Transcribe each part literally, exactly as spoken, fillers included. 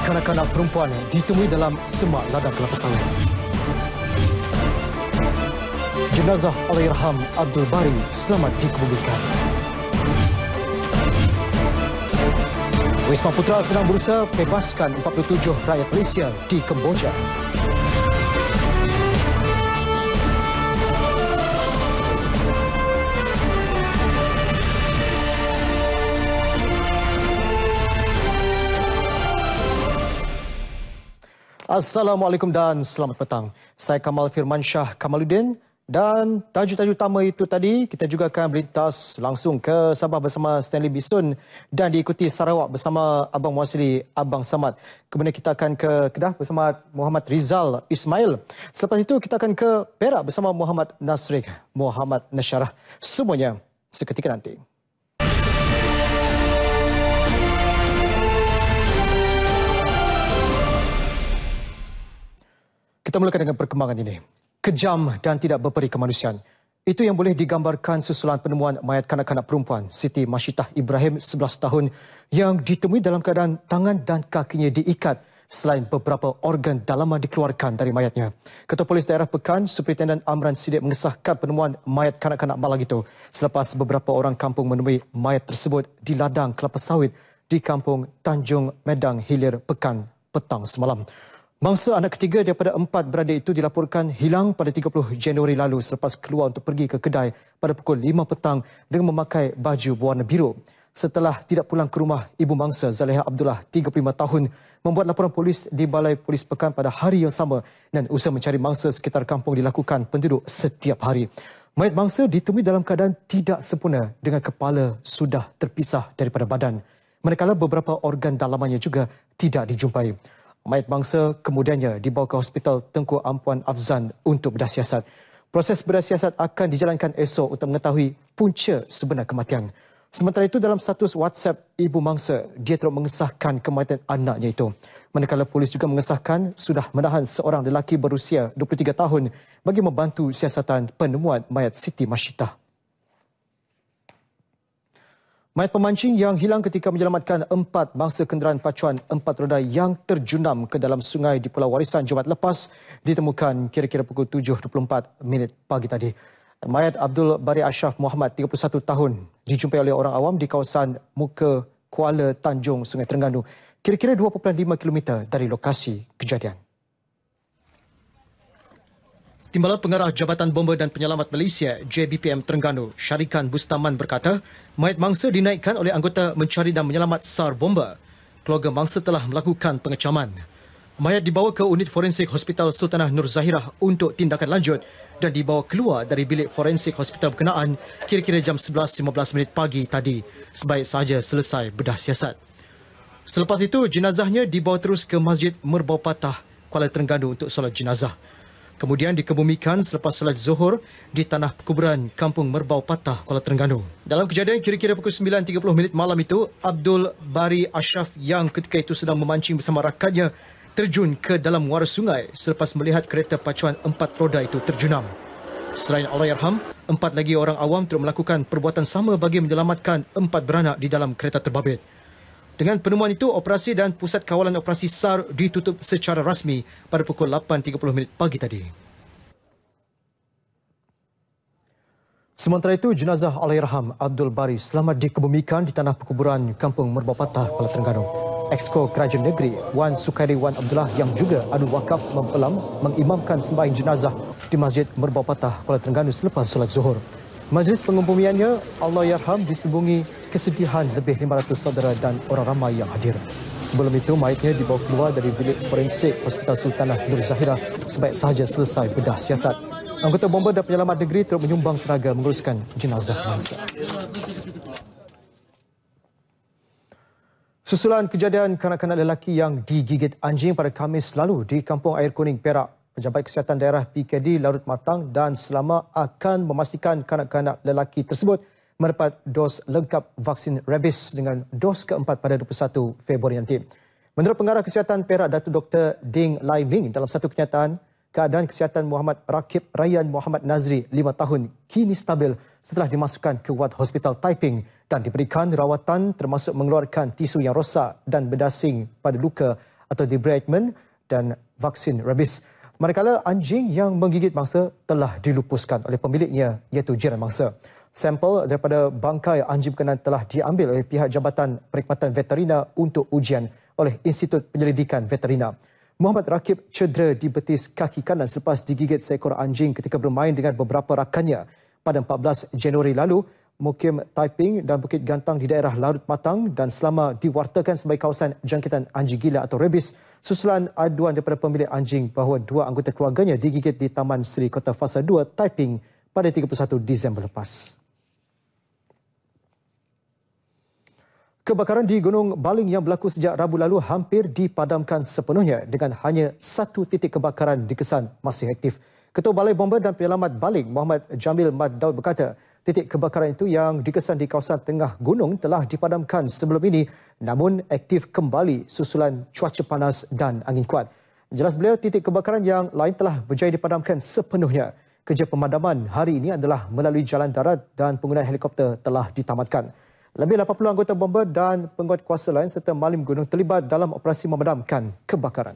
kanak-kanak perempuan ditemui dalam semak ladang kelapa sawit. Jenazah Allahyarham Abdul Bari selamat dikebumikan. Wisma Putra sedang berusaha bebaskan empat puluh tujuh rakyat Malaysia di Kemboja. Assalamualaikum dan selamat petang. Saya Kamal Firmansyah Kamaluddin dan tajuk-tajuk utama itu tadi kita juga akan melintas langsung ke Sabah bersama Stanley Bison dan diikuti Sarawak bersama Abang Muasili Abang Samad. Kemudian kita akan ke Kedah bersama Muhammad Rizal Ismail. Selepas itu kita akan ke Perak bersama Muhammad Nasrik Muhammad Nasyarah. Semuanya seketika nanti. Kita mulakan dengan perkembangan ini. Kejam dan tidak berperi kemanusiaan. Itu yang boleh digambarkan susulan penemuan mayat kanak-kanak perempuan Siti Masyitah Ibrahim sebelas tahun yang ditemui dalam keadaan tangan dan kakinya diikat selain beberapa organ dalaman dikeluarkan dari mayatnya. Ketua Polis Daerah Pekan, Superintendent Amran Sidik mengesahkan penemuan mayat kanak-kanak malang itu selepas beberapa orang kampung menemui mayat tersebut di ladang kelapa sawit di kampung Tanjung Medang Hilir Pekan petang semalam. Mangsa anak ketiga daripada empat beradik itu dilaporkan hilang pada tiga puluh Januari lalu selepas keluar untuk pergi ke kedai pada pukul lima petang dengan memakai baju berwarna biru. Setelah tidak pulang ke rumah, ibu mangsa Zaleha Abdullah, tiga puluh lima tahun, membuat laporan polis di Balai Polis Pekan pada hari yang sama dan usaha mencari mangsa sekitar kampung dilakukan penduduk setiap hari. Mayat mangsa ditemui dalam keadaan tidak sempurna dengan kepala sudah terpisah daripada badan. Manakala beberapa organ dalamannya juga tidak dijumpai. Mayat mangsa kemudiannya dibawa ke Hospital Tengku Ampuan Afzan untuk bedah siasat. Proses bedah siasat akan dijalankan esok untuk mengetahui punca sebenar kematian. Sementara itu dalam status WhatsApp ibu mangsa, dia terus mengesahkan kematian anaknya itu. Manakala polis juga mengesahkan sudah menahan seorang lelaki berusia dua puluh tiga tahun bagi membantu siasatan penemuan mayat Siti Masyitah. Mayat pemancing yang hilang ketika menyelamatkan empat bangsa kenderaan pacuan empat roda yang terjunam ke dalam sungai di Pulau Warisan Jumaat lepas ditemukan kira-kira pukul tujuh dua puluh empat minit pagi tadi. Mayat Abdul Bari Ashraf Muhammad, tiga puluh satu tahun, dijumpai oleh orang awam di kawasan Muka Kuala Tanjung, Sungai Terengganu, kira-kira dua puluh lima kilometer dari lokasi kejadian. Timbalan Pengarah Jabatan Bomba dan Penyelamat Malaysia J B P M Terengganu, Syarikan Bustaman berkata, mayat mangsa dinaikkan oleh anggota mencari dan menyelamat SAR Bomba. Keluarga mangsa telah melakukan pengecaman. Mayat dibawa ke unit forensik Hospital Sultanah Nur Zahirah untuk tindakan lanjut dan dibawa keluar dari bilik forensik hospital berkenaan kira-kira jam sebelas lima belas minit pagi tadi, sebaik sahaja selesai bedah siasat. Selepas itu, jenazahnya dibawa terus ke Masjid Merbau Patah, Kuala Terengganu untuk solat jenazah. Kemudian dikebumikan selepas solat Zuhur di tanah perkuburan Kampung Merbau Patah, Kuala Terengganu. Dalam kejadian kira-kira pukul sembilan tiga puluh minit malam itu, Abdul Bari Ashraf yang ketika itu sedang memancing bersama rakannya terjun ke dalam muara sungai selepas melihat kereta pacuan empat roda itu terjunam. Selain Allahyarham, empat lagi orang awam terus melakukan perbuatan sama bagi menyelamatkan empat beranak di dalam kereta terbabit. Dengan penemuan itu, operasi dan pusat kawalan operasi SAR ditutup secara rasmi pada pukul lapan tiga puluh minit pagi tadi. Sementara itu, jenazah Allahyarham Abdul Bari selamat dikebumikan di tanah perkuburan Kampung Merbau Patah, Kuala Terengganu. Exco Kerajaan Negeri Wan Sukairi Wan Abdullah yang juga ahli wakaf mempelam mengimamkan sembahyang jenazah di Masjid Merbau Patah, Kuala Terengganu selepas solat Zuhur. Majlis pengubumiannya, Allahyarham, disebungi kesedihan lebih lima ratus saudara dan orang ramai yang hadir. Sebelum itu, mayatnya dibawa keluar dari bilik forensik Hospital Sultanah Nur Zahirah sebaik sahaja selesai bedah siasat. Anggota bomba dan penyelamat negeri terus menyumbang tenaga menguruskan jenazah mangsa. Susulan kejadian kanak-kanak lelaki yang digigit anjing pada Khamis lalu di Kampung Air Kuning, Perak, Penjabat Kesihatan Daerah P K D larut matang dan selama akan memastikan kanak-kanak lelaki tersebut mendapat dos lengkap vaksin rabies dengan dos keempat pada dua puluh satu Februari nanti. Menurut Pengarah Kesihatan Perak, Datuk Doktor Ding Lai Ming, dalam satu kenyataan, keadaan kesihatan Muhammad Rakib Rayyan Muhammad Nazri, lima tahun, kini stabil setelah dimasukkan ke wad Hospital Taiping dan diberikan rawatan termasuk mengeluarkan tisu yang rosak dan berdasing pada luka atau debridement dan vaksin rabies. Manakala anjing yang menggigit mangsa telah dilupuskan oleh pemiliknya iaitu jiran mangsa. Sampel daripada bangkai anjing berkenan telah diambil oleh pihak Jabatan Perkhidmatan Veterina untuk ujian oleh Institut Penyelidikan Veterina. Muhammad Rakib cedera di betis kaki kanan selepas digigit seekor anjing ketika bermain dengan beberapa rakannya pada empat belas Januari lalu. Mukim Taiping dan Bukit Gantang di daerah Larut Matang dan selama diwartakan sebagai kawasan jangkitan anjing gila atau rabies susulan aduan daripada pemilik anjing bahawa dua anggota keluarganya digigit di Taman Seri Kota Fasa dua, Taiping pada tiga puluh satu Disember lepas. Kebakaran di Gunung Baling yang berlaku sejak Rabu lalu hampir dipadamkan sepenuhnya dengan hanya satu titik kebakaran dikesan masih aktif. Ketua Balai Bomba dan Penyelamat Baling, Muhammad Jamil Mad Daud berkata, titik kebakaran itu yang dikesan di kawasan tengah gunung telah dipadamkan sebelum ini namun aktif kembali susulan cuaca panas dan angin kuat. Jelas beliau, titik kebakaran yang lain telah berjaya dipadamkan sepenuhnya. Kerja pemadaman hari ini adalah melalui jalan darat dan penggunaan helikopter telah ditamatkan. Lebih lapan puluh anggota bomba dan penguatkuasa lain serta malim gunung terlibat dalam operasi memadamkan kebakaran.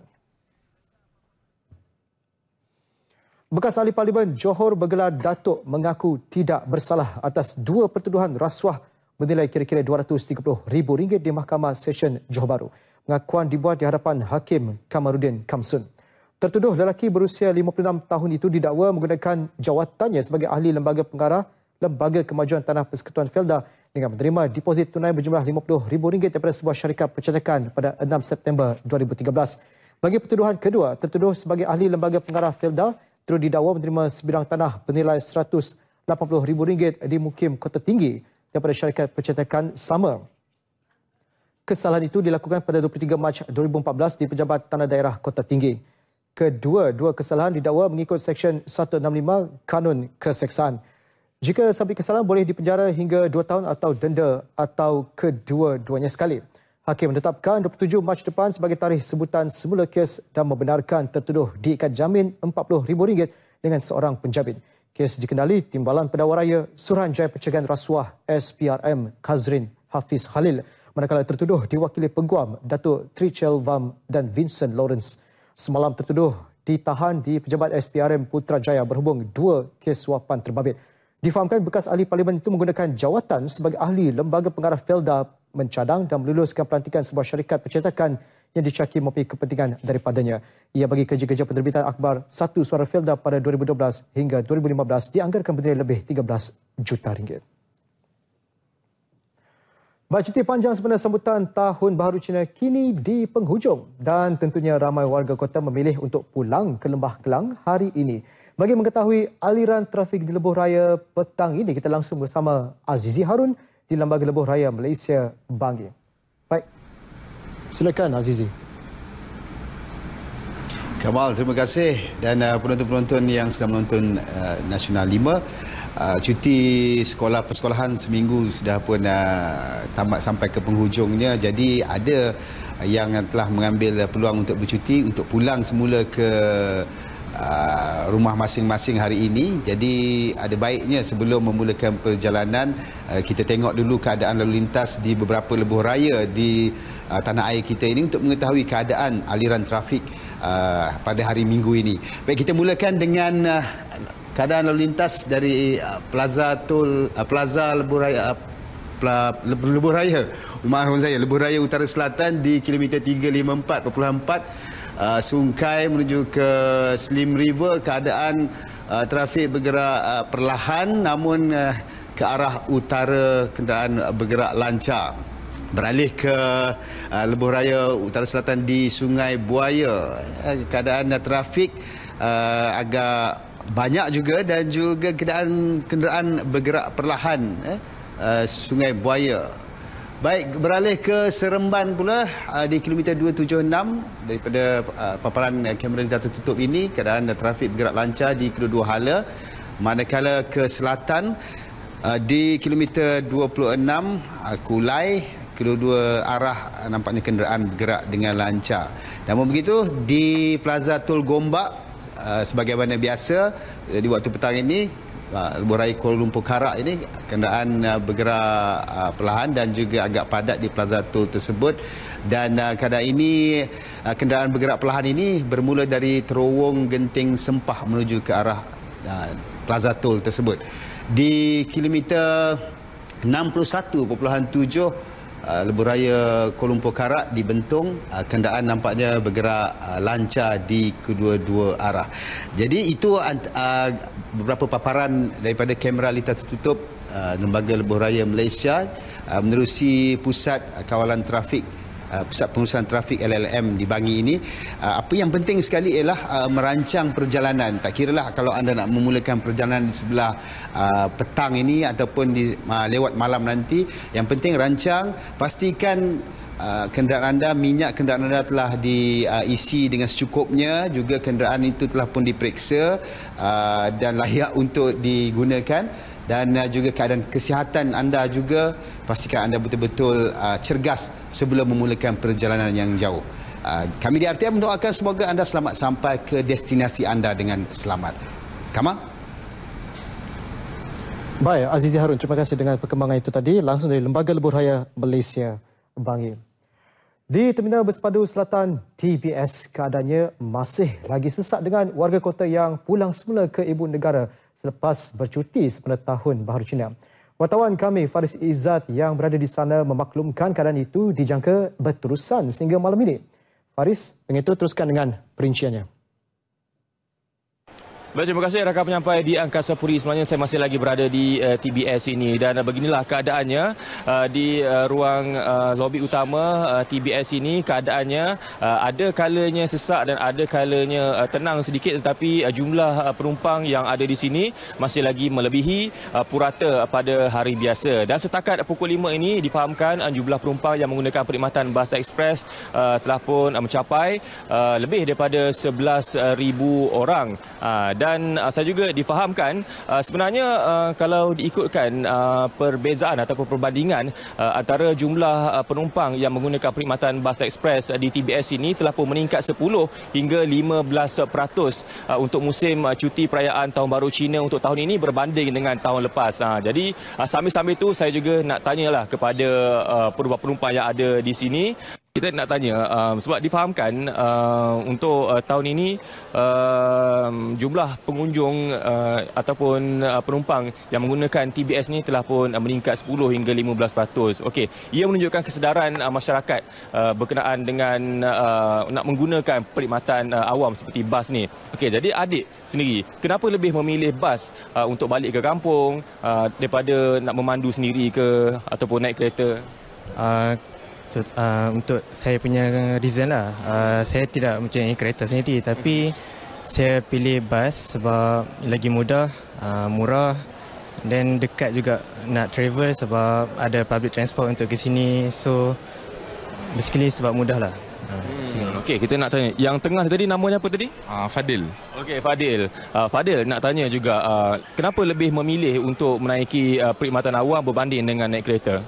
Bekas Ahli Parlimen Johor bergelar Datuk mengaku tidak bersalah atas dua pertuduhan rasuah bernilai kira-kira dua ratus tiga puluh ribu ringgit di Mahkamah Session Johor Bahru. Pengakuan dibuat di hadapan Hakim Kamaruddin Kamsun. Tertuduh lelaki berusia lima puluh enam tahun itu didakwa menggunakan jawatannya sebagai ahli lembaga pengarah Lembaga Kemajuan Tanah Persekutuan Felda dengan menerima deposit tunai berjumlah lima puluh ribu ringgit daripada sebuah syarikat percetakan pada enam September dua ribu tiga belas. Bagi pertuduhan kedua, tertuduh sebagai ahli lembaga pengarah Felda turut didakwa menerima sebidang tanah bernilai seratus lapan puluh ribu ringgit di Mukim Kota Tinggi daripada syarikat percetakan sama. Kesalahan itu dilakukan pada dua puluh tiga Mac dua ribu empat belas di Pejabat Tanah Daerah Kota Tinggi. Kedua-dua kesalahan didakwa mengikut Seksyen seratus enam puluh lima Kanun Keseksaan. Jika sabit kesalahan boleh dipenjara hingga dua tahun atau denda atau kedua-duanya sekali. Hakim menetapkan dua puluh tujuh Mac depan sebagai tarikh sebutan semula kes dan membenarkan tertuduh diikat jamin empat puluh ribu ringgit dengan seorang penjamin. Kes dikendali Timbalan Pendakwa Raya Suruhanjaya Pencegahan Rasuah S P R M Kazrin Hafiz Khalil, manakala tertuduh diwakili Peguam Datuk Trichel Vam dan Vincent Lawrence. Semalam tertuduh ditahan di Pejabat S P R M Putrajaya berhubung dua kes suapan terbabit. Difahamkan bekas ahli parlimen itu menggunakan jawatan sebagai ahli lembaga pengarah Felda mencadang dan meluluskan pelantikan sebuah syarikat percetakan yang dicaki mempunyai kepentingan daripadanya. Ia bagi kerja-kerja penerbitan akhbar Satu Suara Felda pada dua ribu dua belas hingga dua ribu lima belas dianggarkan bernilai lebih tiga belas juta ringgit. Baik, cuti panjang sempena sambutan Tahun Baharu Cina kini di penghujung dan tentunya ramai warga kota memilih untuk pulang ke Lembah Kelang hari ini. Bagi mengetahui aliran trafik di Lebuh Raya petang ini, kita langsung bersama Azizi Harun di Lembaga Lebuh Raya Malaysia, Bangi. Baik, silakan Azizi. Kamal, terima kasih. Dan uh, penonton-penonton yang sedang menonton uh, Nasional lima, uh, cuti sekolah persekolahan seminggu sudah pun uh, tamat sampai ke penghujungnya. Jadi ada yang telah mengambil peluang untuk bercuti, untuk pulang semula ke Uh, rumah masing-masing hari ini. Jadi ada baiknya sebelum memulakan perjalanan uh, kita tengok dulu keadaan lalu lintas di beberapa lebuh raya di uh, tanah air kita ini untuk mengetahui keadaan aliran trafik uh, pada hari Minggu ini. Baik, kita mulakan dengan uh, keadaan lalu lintas dari uh, Plaza Tol uh, Plaza Lebuh Raya uh, Lebuh Raya maaf saya Lebuh Raya Utara Selatan di kilometer tiga lima empat perpuluhan empat Uh, Sungkai menuju ke Slim River. Keadaan uh, trafik bergerak uh, perlahan namun uh, ke arah utara kenderaan uh, bergerak lancar. Beralih ke uh, Lebuh Raya Utara Selatan di Sungai Buaya, uh, keadaan uh, trafik uh, agak banyak juga dan juga keadaan kenderaan bergerak perlahan eh, uh, Sungai Buaya. Baik, beralih ke Seremban pula uh, di kilometer dua tujuh enam daripada uh, paparan uh, kamera yang tertutup ini, keadaan uh, trafik bergerak lancar di kedua-dua hala. Manakala ke selatan uh, di kilometer dua puluh enam uh, Kulai, kedua-dua arah uh, nampaknya kenderaan bergerak dengan lancar. Namun begitu di Plaza Tol Gombak uh, sebagaimana biasa uh, di waktu petang ini uh, lebuh raya Kuala Lumpur Karak ini kenderaan uh, bergerak uh, perlahan dan juga agak padat di Plaza Tol tersebut. Dan uh, keadaan ini uh, kenderaan bergerak perlahan ini bermula dari terowong Genting Sempah menuju ke arah uh, Plaza Tol tersebut. Di kilometer enam puluh satu perpuluhan tujuh Uh, lebuh raya Kuala Lumpur Karak di Bentong, uh, kenderaan nampaknya bergerak uh, lancar di kedua-dua arah. Jadi itu uh, beberapa paparan daripada kamera litar tertutup uh, Lembaga Lebuh Raya Malaysia uh, menerusi Pusat Kawalan Trafik, Uh, Pusat Pengurusan Trafik L L M di Bangi ini. Uh, apa yang penting sekali ialah uh, merancang perjalanan. Tak kiralah kalau anda nak memulakan perjalanan di sebelah uh, petang ini ataupun di, uh, lewat malam nanti. Yang penting rancang, pastikan uh, kenderaan anda, minyak kenderaan anda telah diisi uh, dengan secukupnya. Juga kenderaan itu telah pun diperiksa uh, dan layak untuk digunakan. Dan uh, juga keadaan kesihatan anda juga, pastikan anda betul-betul uh, cergas sebelum memulakan perjalanan yang jauh. Uh, kami di R T M mendoakan semoga anda selamat sampai ke destinasi anda dengan selamat. Kamal? Baik, Azizi Harun, terima kasih dengan perkembangan itu tadi langsung dari Lembaga Lebuh Raya Malaysia, Bangi. Di Terminal Bersepadu Selatan T B S, keadaannya masih lagi sesak dengan warga kota yang pulang semula ke ibu negara selepas bercuti sepanjang tahun baharu Cina. Wartawan kami Faris Izzat yang berada di sana memaklumkan keadaan itu dijangka berterusan sehingga malam ini. Faris, dengan itu teruskan dengan perinciannya. Baik, terima kasih rakan penyampai di Angkasa Puri. Sebenarnya saya masih lagi berada di uh, T B S ini dan uh, beginilah keadaannya uh, di uh, ruang uh, lobi utama uh, T B S ini. Keadaannya uh, ada kalanya sesak dan ada kalanya uh, tenang sedikit, tetapi uh, jumlah uh, penumpang yang ada di sini masih lagi melebihi uh, purata pada hari biasa. Dan setakat pukul lima ini difahamkan uh, jumlah penumpang yang menggunakan perkhidmatan bas ekspres uh, telah pun uh, mencapai uh, lebih daripada sebelas ribu orang. Uh, dan Dan uh, saya juga difahamkan uh, sebenarnya uh, kalau diikutkan uh, perbezaan ataupun perbandingan uh, antara jumlah uh, penumpang yang menggunakan perkhidmatan bas ekspres uh, di T B S ini telah pun meningkat sepuluh hingga lima belas peratus uh, untuk musim uh, cuti perayaan Tahun Baru Cina untuk tahun ini berbanding dengan tahun lepas. Uh, jadi uh, sambil-sambil itu saya juga nak tanyalah kepada uh, penumpang yang ada di sini. Kita nak tanya uh, sebab difahamkan uh, untuk uh, tahun ini uh, jumlah pengunjung uh, ataupun uh, penumpang yang menggunakan T B S ni telah pun uh, meningkat sepuluh hingga lima belas peratus. Okey, ia menunjukkan kesedaran uh, masyarakat uh, berkenaan dengan uh, nak menggunakan perkhidmatan uh, awam seperti bas ni. Okey, jadi adik sendiri kenapa lebih memilih bas uh, untuk balik ke kampung uh, daripada nak memandu sendiri ke ataupun naik kereta? Uh, Uh, untuk saya punya reason lah, uh, saya tidak mempunyai kereta sendiri, tapi saya pilih bas sebab lagi mudah, uh, murah dan dekat juga nak travel sebab ada public transport untuk ke sini. So basically sebab mudah lah. Hmm, Okey, kita nak tanya yang tengah tadi namanya apa tadi? Uh, Fadil. Okey, Fadil. Uh, Fadil nak tanya juga uh, kenapa lebih memilih untuk menaiki uh, perkhidmatan awam berbanding dengan naik kereta?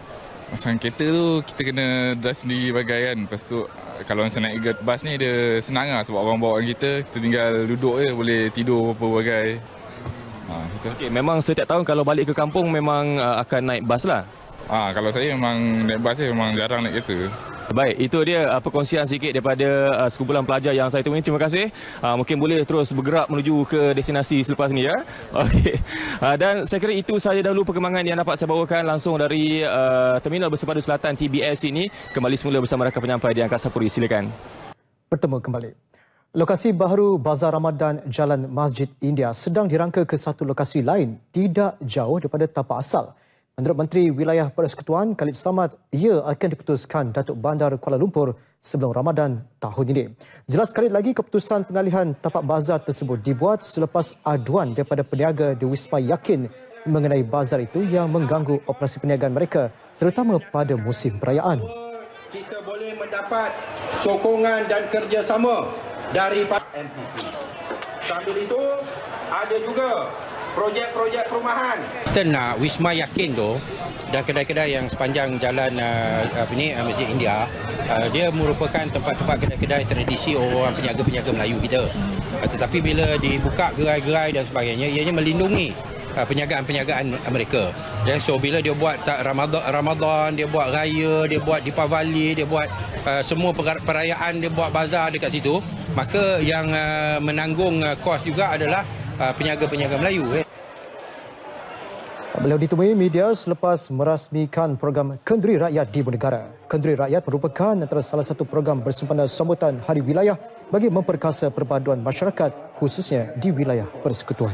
Macam kereta tu kita kena drive sendiri bagai kan. Lepas tu kalau macam naik bas ni dia senang lah sebab orang bawa kita, kita tinggal duduk je, boleh tidur apa bagai. Ha, Okey, memang setiap tahun kalau balik ke kampung memang uh, akan naik bas lah. Ha, kalau saya memang naik bas je, memang jarang naik kereta. Baik, itu dia uh, perkongsian sikit daripada uh, sekumpulan pelajar yang saya temui. Terima kasih. Uh, mungkin boleh terus bergerak menuju ke destinasi selepas ni ya. Okey. Uh, dan saya kira itu sahaja dahulu perkembangan yang dapat saya bawakan langsung dari uh, Terminal Bersepadu Selatan T B S ini. Kembali semula bersama rakan penyampai di Angkasa Puri. Silakan. Bertemu kembali. Lokasi baharu Bazar Ramadan Jalan Masjid India sedang dirangka ke satu lokasi lain tidak jauh daripada tapak asal. Menurut Menteri Wilayah Persekutuan Khalid Samad, ia akan diputuskan Datuk Bandar Kuala Lumpur sebelum Ramadan tahun ini. Jelas sekali lagi keputusan pengalihan tapak bazar tersebut dibuat selepas aduan daripada peniaga di Wisma Yakin mengenai bazar itu yang mengganggu operasi perniagaan mereka terutama pada musim perayaan. Kita boleh mendapat sokongan dan kerjasama dari M P P. Sambil itu ada juga projek-projek perumahan. Kita nak Wisma Yakin tu dan kedai-kedai yang sepanjang jalan uh, apa ni uh, Masjid India, uh, dia merupakan tempat-tempat kedai-kedai tradisi orang peniaga-peniaga Melayu kita. Uh, tetapi bila dibuka gerai-gerai dan sebagainya, ianya melindungi uh, penyagaan-penyagaan mereka. Dan so bila dia buat Ramadan, Ramadan, dia buat raya, dia buat Deepavali, dia buat uh, semua perayaan, dia buat bazar dekat situ, maka yang uh, menanggung uh, kos juga adalah uh, peniaga-peniaga Melayu. Eh. Beliau ditemui media selepas merasmikan program Kenduri Rakyat di Ibu Negara. Kenduri Rakyat merupakan antara salah satu program bersempena sambutan Hari Wilayah bagi memperkasa perpaduan masyarakat khususnya di wilayah persekutuan.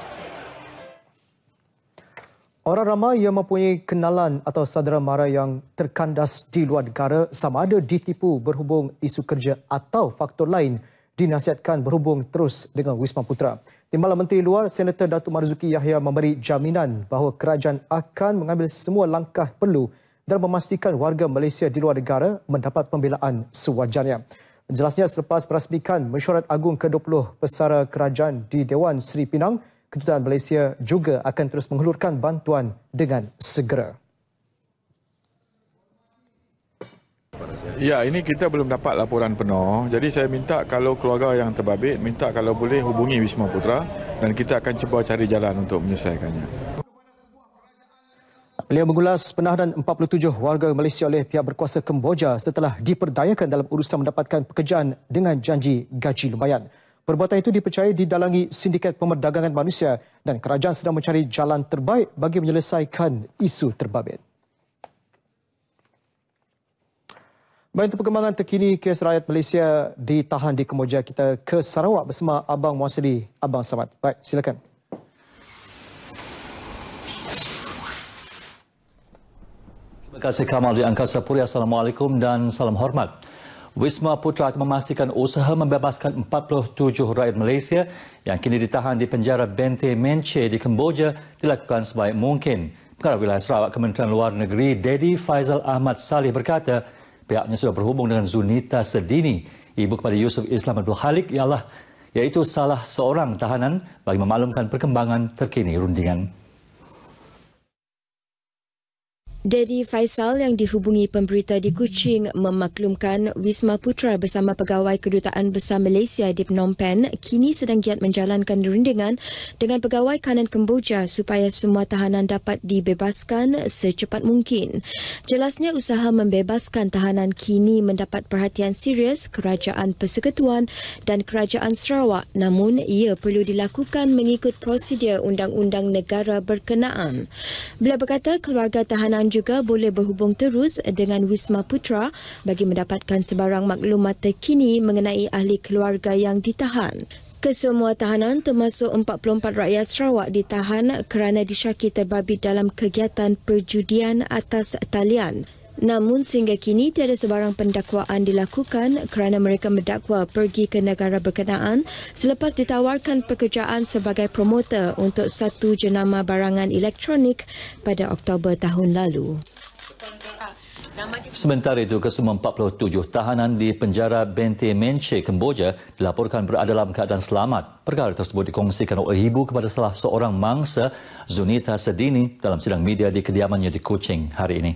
Orang ramai yang mempunyai kenalan atau saudara mara yang terkandas di luar negara sama ada ditipu berhubung isu kerja atau faktor lain dinasihatkan berhubung terus dengan Wisma Putra. Timbalan Menteri Luar Senator Datuk Marzuki Yahya memberi jaminan bahawa kerajaan akan mengambil semua langkah perlu dalam memastikan warga Malaysia di luar negara mendapat pembelaan sewajarnya. Jelasnya selepas merasmikan Mesyuarat Agung ke dua puluh Pesara Kerajaan di Dewan Seri Pinang, Kedutaan Malaysia juga akan terus menghulurkan bantuan dengan segera. Ya, ini kita belum dapat laporan penuh. Jadi saya minta kalau keluarga yang terbabit, minta kalau boleh hubungi Wisma Putra dan kita akan cuba cari jalan untuk menyelesaikannya. Beliau mengulas penahanan empat puluh tujuh warga Malaysia oleh pihak berkuasa Kemboja setelah diperdayakan dalam urusan mendapatkan pekerjaan dengan janji gaji lumayan. Perbuatan itu dipercayai didalangi sindiket pemerdagangan manusia dan kerajaan sedang mencari jalan terbaik bagi menyelesaikan isu terbabit. Baik, untuk perkembangan terkini kes rakyat Malaysia ditahan di Kemboja, kita ke Sarawak bersama Abang Muasili. Abang Samad. Baik, silakan. Terima kasih Kamal di Angkasa Puri. Assalamualaikum dan salam hormat. Wisma Putra akan memastikan usaha membebaskan empat puluh tujuh rakyat Malaysia yang kini ditahan di penjara Benteng Mencey di Kemboja dilakukan sebaik mungkin. Pengarah Wilayah Sarawak Kementerian Luar Negeri Dedi Faizal Ahmad Salih berkata, pihaknya sudah berhubung dengan Zunita Sedini, ibu kepada Yusuf Islam Abdul Khalik, ialah iaitu salah seorang tahanan bagi memaklumkan perkembangan terkini rundingan. Dedi Faisal yang dihubungi pemberita di Kuching memaklumkan Wisma Putra bersama Pegawai Kedutaan Besar Malaysia di Phnom Penh kini sedang giat menjalankan rundingan dengan pegawai kanan Kemboja supaya semua tahanan dapat dibebaskan secepat mungkin. Jelasnya usaha membebaskan tahanan kini mendapat perhatian serius Kerajaan Persekutuan dan Kerajaan Sarawak, namun ia perlu dilakukan mengikut prosedur undang-undang negara berkenaan. Beliau berkata keluarga tahanan juga boleh berhubung terus dengan Wisma Putra bagi mendapatkan sebarang maklumat terkini mengenai ahli keluarga yang ditahan. Kesemua tahanan termasuk empat puluh empat rakyat Sarawak ditahan kerana disyaki terbabit dalam kegiatan perjudian atas talian. Namun sehingga kini tiada sebarang pendakwaan dilakukan kerana mereka mendakwa pergi ke negara berkenaan selepas ditawarkan pekerjaan sebagai promotor untuk satu jenama barangan elektronik pada Oktober tahun lalu. Sementara itu, kesemua empat puluh tujuh tahanan di penjara Benteng Mencey, Kemboja dilaporkan berada dalam keadaan selamat. Perkara tersebut dikongsikan oleh ibu kepada salah seorang mangsa, Zunita Sedini, dalam sidang media di kediamannya di Kuching hari ini.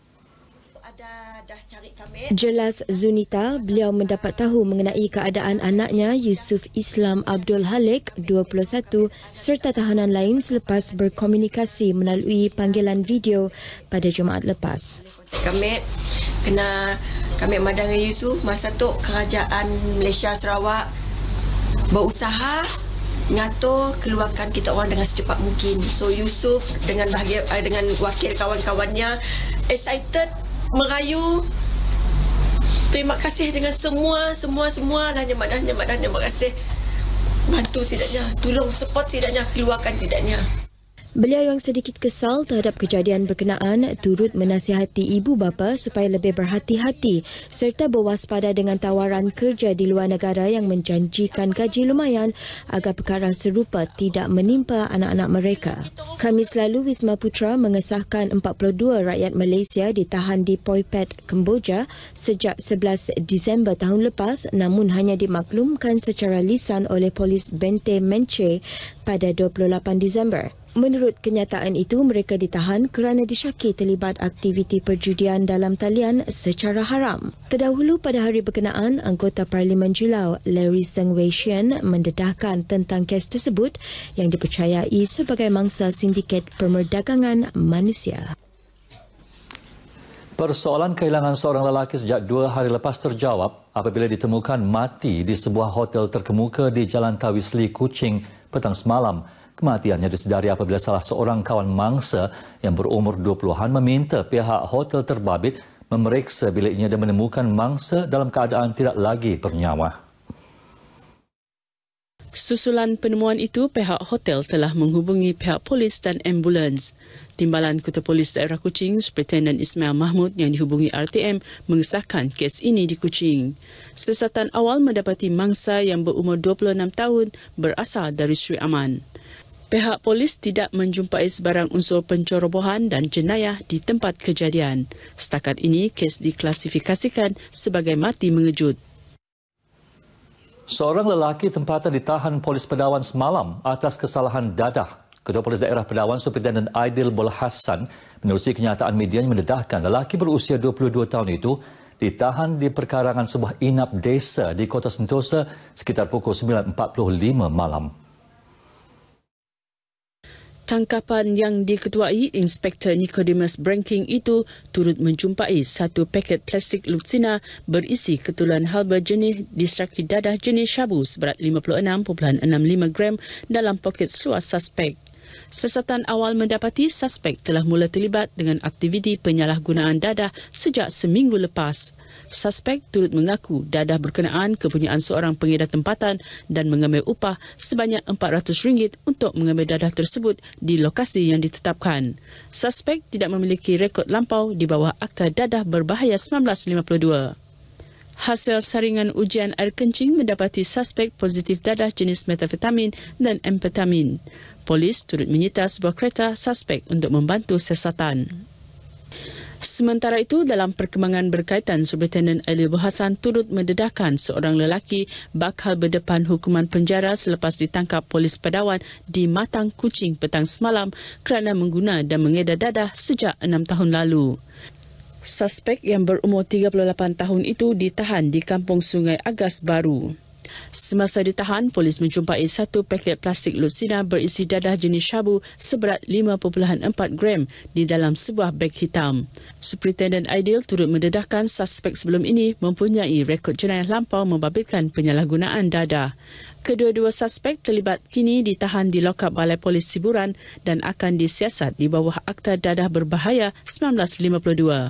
Jelas Zunita, beliau mendapat tahu mengenai keadaan anaknya Yusuf Islam Abdul Khalik, dua puluh satu, serta tahanan lain selepas berkomunikasi melalui panggilan video pada Jumaat lepas. Kami kena kami madang Yusuf masa tu Kerajaan Malaysia Sarawak berusaha ngatur keluarkan kita orang dengan secepat mungkin. So Yusuf dengan bahagia dengan wakil kawan-kawannya excited merayu. Terima kasih dengan semua, semua, semua. Dan nyamat, nyamat, terima kasih. Bantu sidaknya, tolong support sidaknya, keluarkan sidaknya. Beliau yang sedikit kesal terhadap kejadian berkenaan turut menasihati ibu bapa supaya lebih berhati-hati serta berwaspada dengan tawaran kerja di luar negara yang menjanjikan gaji lumayan agar perkara serupa tidak menimpa anak-anak mereka. Khamis lalu, Wisma Putra mengesahkan empat puluh dua rakyat Malaysia ditahan di Poipet, Kemboja sejak sebelas Disember tahun lepas, namun hanya dimaklumkan secara lisan oleh polis Benteng Mencey pada dua puluh lapan Disember. Menurut kenyataan itu, mereka ditahan kerana disyaki terlibat aktiviti perjudian dalam talian secara haram. Terdahulu pada hari berkenaan, anggota Parlimen Julau Larry Seng Wei Shen mendedahkan tentang kes tersebut yang dipercayai sebagai mangsa sindiket perdagangan manusia. Persoalan kehilangan seorang lelaki sejak dua hari lepas terjawab apabila ditemukan mati di sebuah hotel terkemuka di Jalan Tawisli, Kuching petang semalam. Kematiannya disedari apabila salah seorang kawan mangsa yang berumur dua puluhan meminta pihak hotel terbabit memeriksa biliknya dan menemukan mangsa dalam keadaan tidak lagi bernyawa. Susulan penemuan itu, pihak hotel telah menghubungi pihak polis dan ambulans. Timbalan Ketua Polis Daerah Kuching, Superintendent Ismail Mahmud yang dihubungi R T M mengesahkan kes ini di Kuching. Siasatan awal mendapati mangsa yang berumur dua puluh enam tahun berasal dari Sri Aman. Pihak polis tidak menjumpai sebarang unsur pencerobohan dan jenayah di tempat kejadian. Setakat ini, kes diklasifikasikan sebagai mati mengejut. Seorang lelaki tempatan ditahan polis Pedawan semalam atas kesalahan dadah. Ketua Polis Daerah Pedawan, Superintendent Aidil Bola Hassan, menerusi kenyataan media yang mendedahkan lelaki berusia dua puluh dua tahun itu ditahan di perkarangan sebuah inap desa di Kota Sentosa sekitar pukul sembilan empat puluh lima malam. Tangkapan yang diketuai Inspektor Nicodemus Branking itu turut menjumpai satu paket plastik Lucina berisi ketulan halba jenis distraki dadah jenis syabu seberat lima puluh enam perpuluhan enam lima gram dalam poket seluar suspek. Siasatan awal mendapati suspek telah mula terlibat dengan aktiviti penyalahgunaan dadah sejak seminggu lepas. Suspek turut mengaku dadah berkenaan kepunyaan seorang pengedar tempatan dan mengambil upah sebanyak empat ratus ringgit untuk mengambil dadah tersebut di lokasi yang ditetapkan. Suspek tidak memiliki rekod lampau di bawah Akta Dadah Berbahaya seribu sembilan ratus lima puluh dua. Hasil saringan ujian air kencing mendapati suspek positif dadah jenis metafetamin dan amfetamin. Polis turut menyita sebuah kereta suspek untuk membantu siasatan. Sementara itu, dalam perkembangan berkaitan, Superintendent Aidil Bola Hassan turut mendedahkan seorang lelaki bakal berdepan hukuman penjara selepas ditangkap polis Pedawan di Matang, Kuching petang semalam kerana mengguna dan mengedar dadah sejak enam tahun lalu. Suspek yang berumur tiga puluh lapan tahun itu ditahan di Kampung Sungai Agas Baru. Semasa ditahan, polis menjumpai satu paket plastik Lucina berisi dadah jenis syabu seberat lima perpuluhan empat gram di dalam sebuah beg hitam. Superintendent Aidil turut mendedahkan suspek sebelum ini mempunyai rekod jenayah lampau membabitkan penyalahgunaan dadah. Kedua-dua suspek terlibat kini ditahan di lokap Balai Polis Siburan dan akan disiasat di bawah Akta Dadah Berbahaya seribu sembilan ratus lima puluh dua.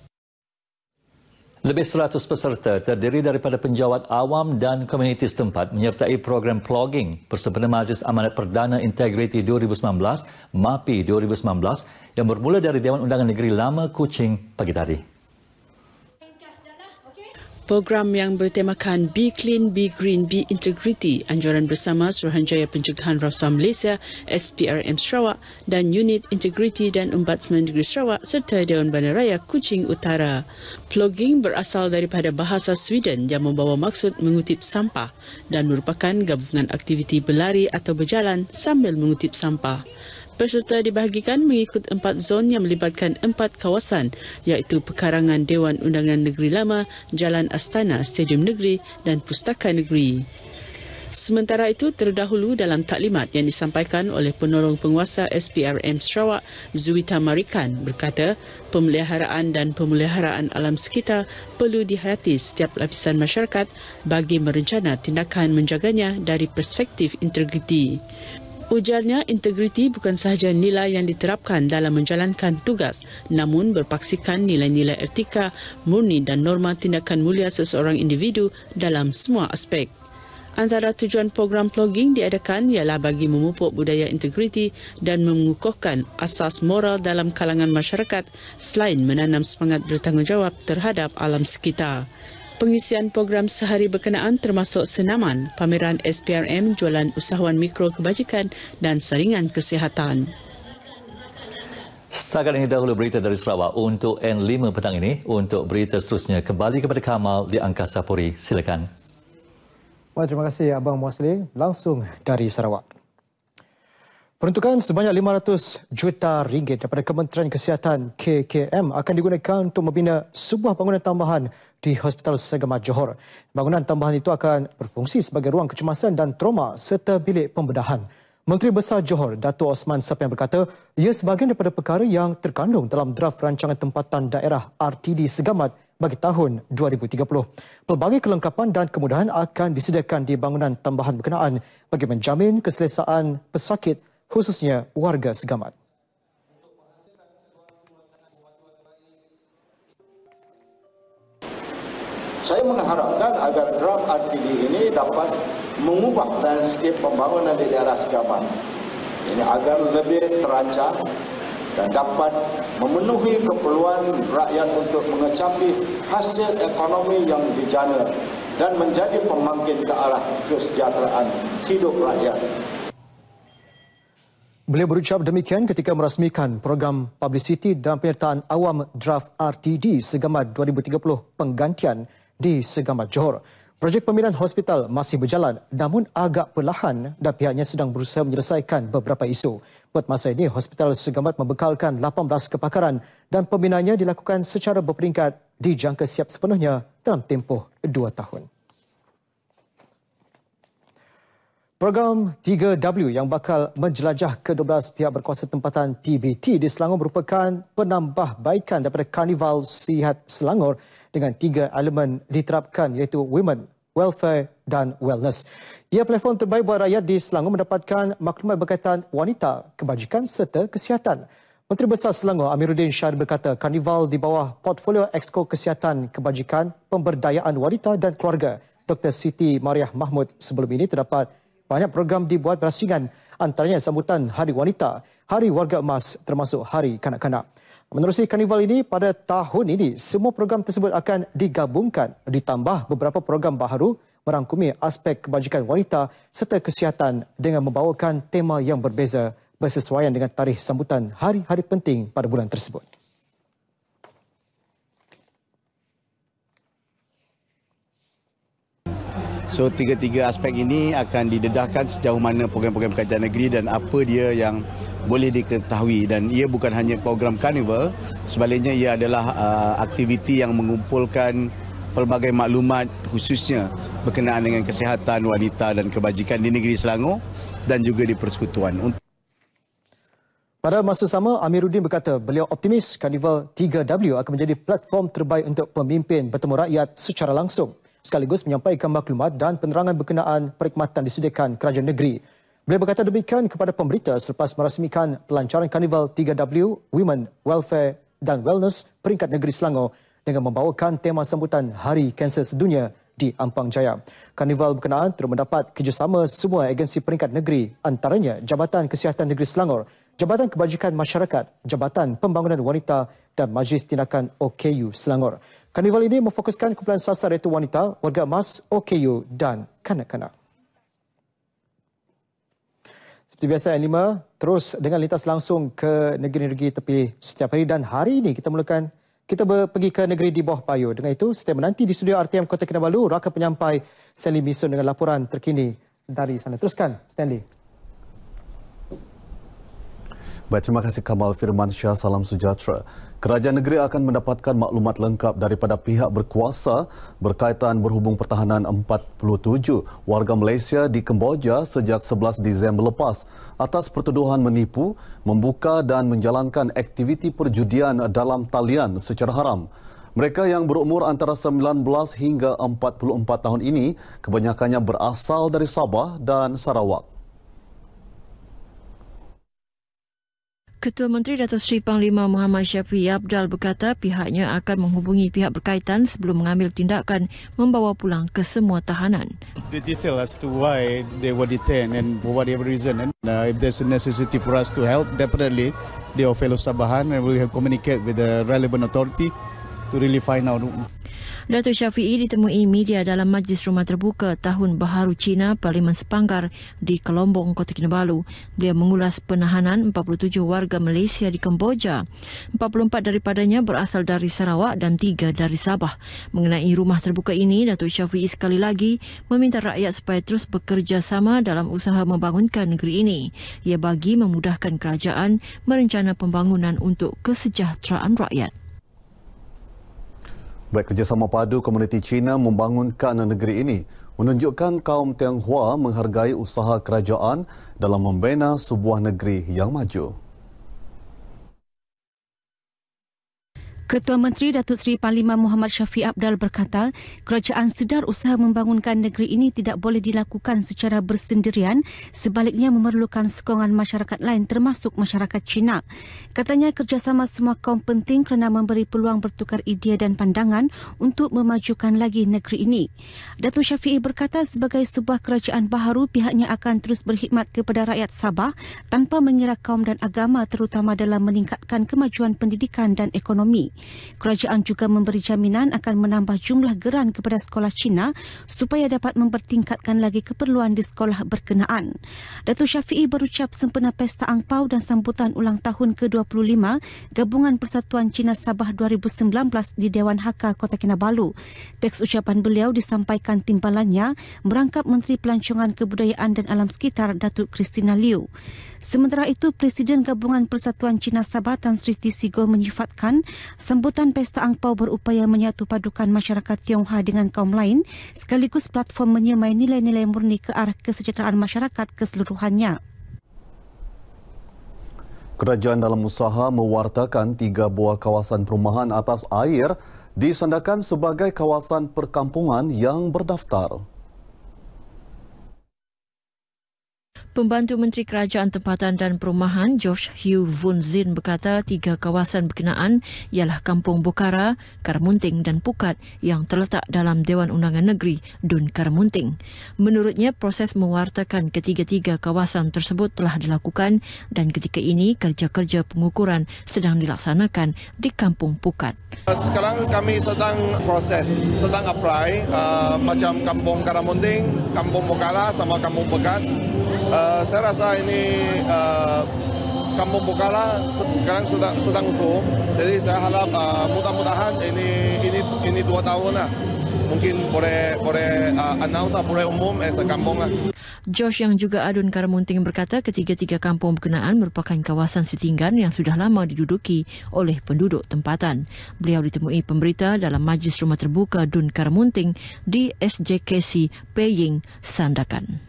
Lebih seratus peserta terdiri daripada penjawat awam dan komuniti setempat menyertai program plogging bersempena Majlis Amanat Perdana Integriti dua ribu sembilan belas M A P I dua ribu sembilan belas yang bermula dari Dewan Undangan Negeri Lama Kuching pagi tadi. Program yang bertemakan Be Clean, Be Green, Be Integrity, anjuran bersama Suruhanjaya Pencegahan Rasuah Malaysia S P R M Sarawak dan Unit Integriti dan Ombudsman Negeri Sarawak serta Dewan Bandaraya Kuching Utara. Plogging berasal daripada bahasa Sweden yang membawa maksud mengutip sampah dan merupakan gabungan aktiviti berlari atau berjalan sambil mengutip sampah. Peserta dibahagikan mengikut empat zon yang melibatkan empat kawasan iaitu Pekarangan Dewan Undangan Negeri Lama, Jalan Astana, Stadium Negeri dan Pustaka Negeri. Sementara itu, terdahulu dalam taklimat yang disampaikan oleh Penolong Penguasa S P R M Sarawak, Zuwita Marikan berkata, pemeliharaan dan pemeliharaan alam sekitar perlu dihayati setiap lapisan masyarakat bagi merencana tindakan menjaganya dari perspektif integriti. Ujarnya, integriti bukan sahaja nilai yang diterapkan dalam menjalankan tugas, namun berpaksikan nilai-nilai etika, murni dan norma tindakan mulia seseorang individu dalam semua aspek. Antara tujuan program plogging diadakan ialah bagi memupuk budaya integriti dan mengukuhkan asas moral dalam kalangan masyarakat selain menanam semangat bertanggungjawab terhadap alam sekitar. Pengisian program sehari berkenaan termasuk senaman, pameran S P R M, jualan usahawan mikro kebajikan dan saringan kesihatan. Setakat ini dahulu berita dari Sarawak untuk N lima petang ini. Untuk berita seterusnya, kembali kepada Kamal di Angkasa Puri. Silakan. Terima kasih Abang Muasling, langsung dari Sarawak. Peruntukan sebanyak lima ratus juta ringgit daripada Kementerian Kesihatan K K M akan digunakan untuk membina sebuah bangunan tambahan di Hospital Segamat Johor. Bangunan tambahan itu akan berfungsi sebagai ruang kecemasan dan trauma serta bilik pembedahan. Menteri Besar Johor, Dato' Osman Sapian berkata, ia sebahagian daripada perkara yang terkandung dalam draft rancangan tempatan daerah R T D Segamat bagi tahun dua ribu tiga puluh. Pelbagai kelengkapan dan kemudahan akan disediakan di bangunan tambahan berkenaan bagi menjamin keselesaan pesakit khususnya warga Segamat. Saya mengharapkan agar draft R T D ini dapat mengubah landscape pembangunan di daerah Segamat ini agar lebih terancang dan dapat memenuhi keperluan rakyat untuk mengecapi hasil ekonomi yang dijana dan menjadi pembangkit ke arah kesejahteraan hidup rakyat. Beliau berucap demikian ketika merasmikan program publicity dan penyertaan awam draft R T D Segamat dua ribu tiga puluh penggantian di Segamat Johor. Projek pembinaan hospital masih berjalan namun agak perlahan dan pihaknya sedang berusaha menyelesaikan beberapa isu. Buat masa ini, Hospital Segamat membekalkan lapan belas kepakaran dan pembinaannya dilakukan secara berperingkat dijangka siap sepenuhnya dalam tempoh dua tahun. Program tiga W yang bakal menjelajah ke dua belas pihak berkuasa tempatan P B T di Selangor merupakan penambahbaikan daripada Karnival Sihat Selangor dengan tiga elemen diterapkan iaitu Women, Welfare dan Wellness. Ia platform terbaik buat rakyat di Selangor mendapatkan maklumat berkaitan wanita, kebajikan serta kesihatan. Menteri Besar Selangor Amiruddin Syarif berkata Karnival di bawah portfolio Exco Kesihatan, Kebajikan, Pemberdayaan Wanita dan Keluarga Doktor Siti Mariah Mahmud. Sebelum ini terdapat banyak program dibuat berasingan, antaranya sambutan Hari Wanita, Hari Warga Emas termasuk Hari Kanak-Kanak. Menerusi karnival ini, pada tahun ini semua program tersebut akan digabungkan ditambah beberapa program baharu merangkumi aspek kebajikan wanita serta kesihatan dengan membawakan tema yang berbeza bersesuaian dengan tarikh sambutan hari-hari penting pada bulan tersebut. So tiga-tiga aspek ini akan didedahkan sejauh mana program-program kerajaan negeri dan apa dia yang boleh diketahui, dan ia bukan hanya program karnival, sebaliknya ia adalah uh, aktiviti yang mengumpulkan pelbagai maklumat khususnya berkenaan dengan kesihatan wanita dan kebajikan di negeri Selangor dan juga di persekutuan. Pada masa sama, Amiruddin berkata beliau optimis Karnival tiga W akan menjadi platform terbaik untuk pemimpin bertemu rakyat secara langsung, sekaligus menyampaikan maklumat dan penerangan berkenaan perkhidmatan disediakan kerajaan negeri. Beliau berkata demikian kepada pemberita selepas merasmikan pelancaran Karnival tiga W, Women, Welfare dan Wellness peringkat negeri Selangor dengan membawakan tema sambutan Hari Kanser Sedunia di Ampang Jaya. Karnival berkenaan terus mendapat kerjasama semua agensi peringkat negeri, antaranya Jabatan Kesihatan Negeri Selangor, Jabatan Kebajikan Masyarakat, Jabatan Pembangunan Wanita dan Majlis Tindakan O K U Selangor. Karnival ini memfokuskan kumpulan sasar iaitu wanita, warga emas, O K U dan kanak-kanak. Seperti biasa, N lima terus dengan lintas langsung ke negeri-negeri terpilih setiap hari, dan hari ini kita mulakan kita pergi ke negeri di bawah payu. Dengan itu, setiap menanti di studio R T M Kota Kinabalu, rakan penyampai Stanley Mison dengan laporan terkini dari sana. Teruskan, Stanley. Baik, terima kasih Kamal Firmansyah. Salam sejahtera. Kerajaan negeri akan mendapatkan maklumat lengkap daripada pihak berkuasa berkaitan berhubung pertahanan empat puluh tujuh warga Malaysia di Kemboja sejak sebelas Disember lepas atas pertuduhan menipu, membuka dan menjalankan aktiviti perjudian dalam talian secara haram. Mereka yang berumur antara sembilan belas hingga empat puluh empat tahun ini kebanyakannya berasal dari Sabah dan Sarawak. Ketua Menteri Datuk Seri Panglima Muhammad Syafiee Apdal berkata pihaknya akan menghubungi pihak berkaitan sebelum mengambil tindakan membawa pulang ke semua tahanan. The detail as to why they were detained and for whatever reason, and uh, if there's a necessity for us to help, definitely they are fellow Sabahan and we will communicate with the relevant authority to really find out. Datuk Syafiee ditemui media dalam Majlis Rumah Terbuka Tahun Baharu Cina Parlimen Sepanggar di Kelombong, Kota Kinabalu. Beliau mengulas penahanan empat puluh tujuh warga Malaysia di Kemboja. empat puluh empat daripadanya berasal dari Sarawak dan tiga dari Sabah. Mengenai rumah terbuka ini, Datuk Syafiee sekali lagi meminta rakyat supaya terus bekerja sama dalam usaha membangunkan negeri ini. Ia bagi memudahkan kerajaan merencana pembangunan untuk kesejahteraan rakyat. Baik, kerjasama padu komuniti Cina membangunkan negeri ini menunjukkan kaum Tionghoa menghargai usaha kerajaan dalam membina sebuah negeri yang maju. Ketua Menteri Datuk Seri Panglima Muhammad Shafie Apdal berkata, kerajaan sedar usaha membangunkan negeri ini tidak boleh dilakukan secara bersendirian, sebaliknya memerlukan sokongan masyarakat lain termasuk masyarakat Cina. Katanya kerjasama semua kaum penting kerana memberi peluang bertukar idea dan pandangan untuk memajukan lagi negeri ini. Datuk Syafiee berkata sebagai sebuah kerajaan baharu, pihaknya akan terus berkhidmat kepada rakyat Sabah tanpa mengira kaum dan agama, terutama dalam meningkatkan kemajuan pendidikan dan ekonomi. Kerajaan juga memberi jaminan akan menambah jumlah geran kepada sekolah Cina supaya dapat mempertingkatkan lagi keperluan di sekolah berkenaan. Datuk Syafiee berucap sempena Pesta Angpau dan sambutan ulang tahun ke dua puluh lima Gabungan Persatuan Cina Sabah dua ribu sembilan belas di Dewan Hakka Kota Kinabalu. Teks ucapan beliau disampaikan timbalannya merangkap Menteri Pelancongan Kebudayaan dan Alam Sekitar Datuk Christina Liu. Sementara itu, Presiden Gabungan Persatuan Cina Sabah Tan Sri Tisigo menyifatkan sambutan Pesta Angpau berupaya menyatu padukan masyarakat Tionghoa dengan kaum lain sekaligus platform menyemai nilai-nilai murni ke arah kesejahteraan masyarakat keseluruhannya. Kerajaan dalam usaha mewartakan tiga buah kawasan perumahan atas air disandarkan sebagai kawasan perkampungan yang berdaftar. Pembantu Menteri Kerajaan Tempatan dan Perumahan Josh Hugh Vun Zin berkata tiga kawasan berkenaan ialah Kampung Bokara, Karamunting dan Pukat yang terletak dalam Dewan Undangan Negeri Dun Karamunting. Menurutnya, proses mewartakan ketiga-tiga kawasan tersebut telah dilakukan dan ketika ini kerja-kerja pengukuran sedang dilaksanakan di Kampung Pukat. Sekarang kami sedang proses, sedang apply uh, macam Kampung Karamunting, Kampung Bokara sama Kampung Pukat. Uh, saya rasa ini uh, Kampung Bokara sekarang sudah sedang utuh, jadi saya harap uh, mudah-mudahan ini ini ini dua tahun lah, mungkin boleh boleh uh, announce boleh umum eh sekampung lah. Josh yang juga adun Karamunting berkata ketiga-tiga kampung berkenaan merupakan kawasan setinggan yang sudah lama diduduki oleh penduduk tempatan. Beliau ditemui pemberita dalam Majlis Rumah Terbuka Dun Karamunting di S J K C Peiying, Sandakan.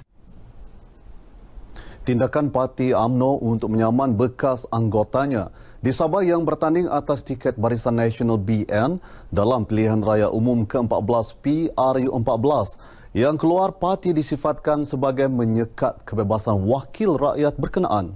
Tindakan Parti U M N O untuk menyaman bekas anggotanya di Sabah yang bertanding atas tiket Barisan Nasional B N dalam pilihan raya umum ke empat belas P R U empat belas yang keluar, parti disifatkan sebagai menyekat kebebasan wakil rakyat berkenaan.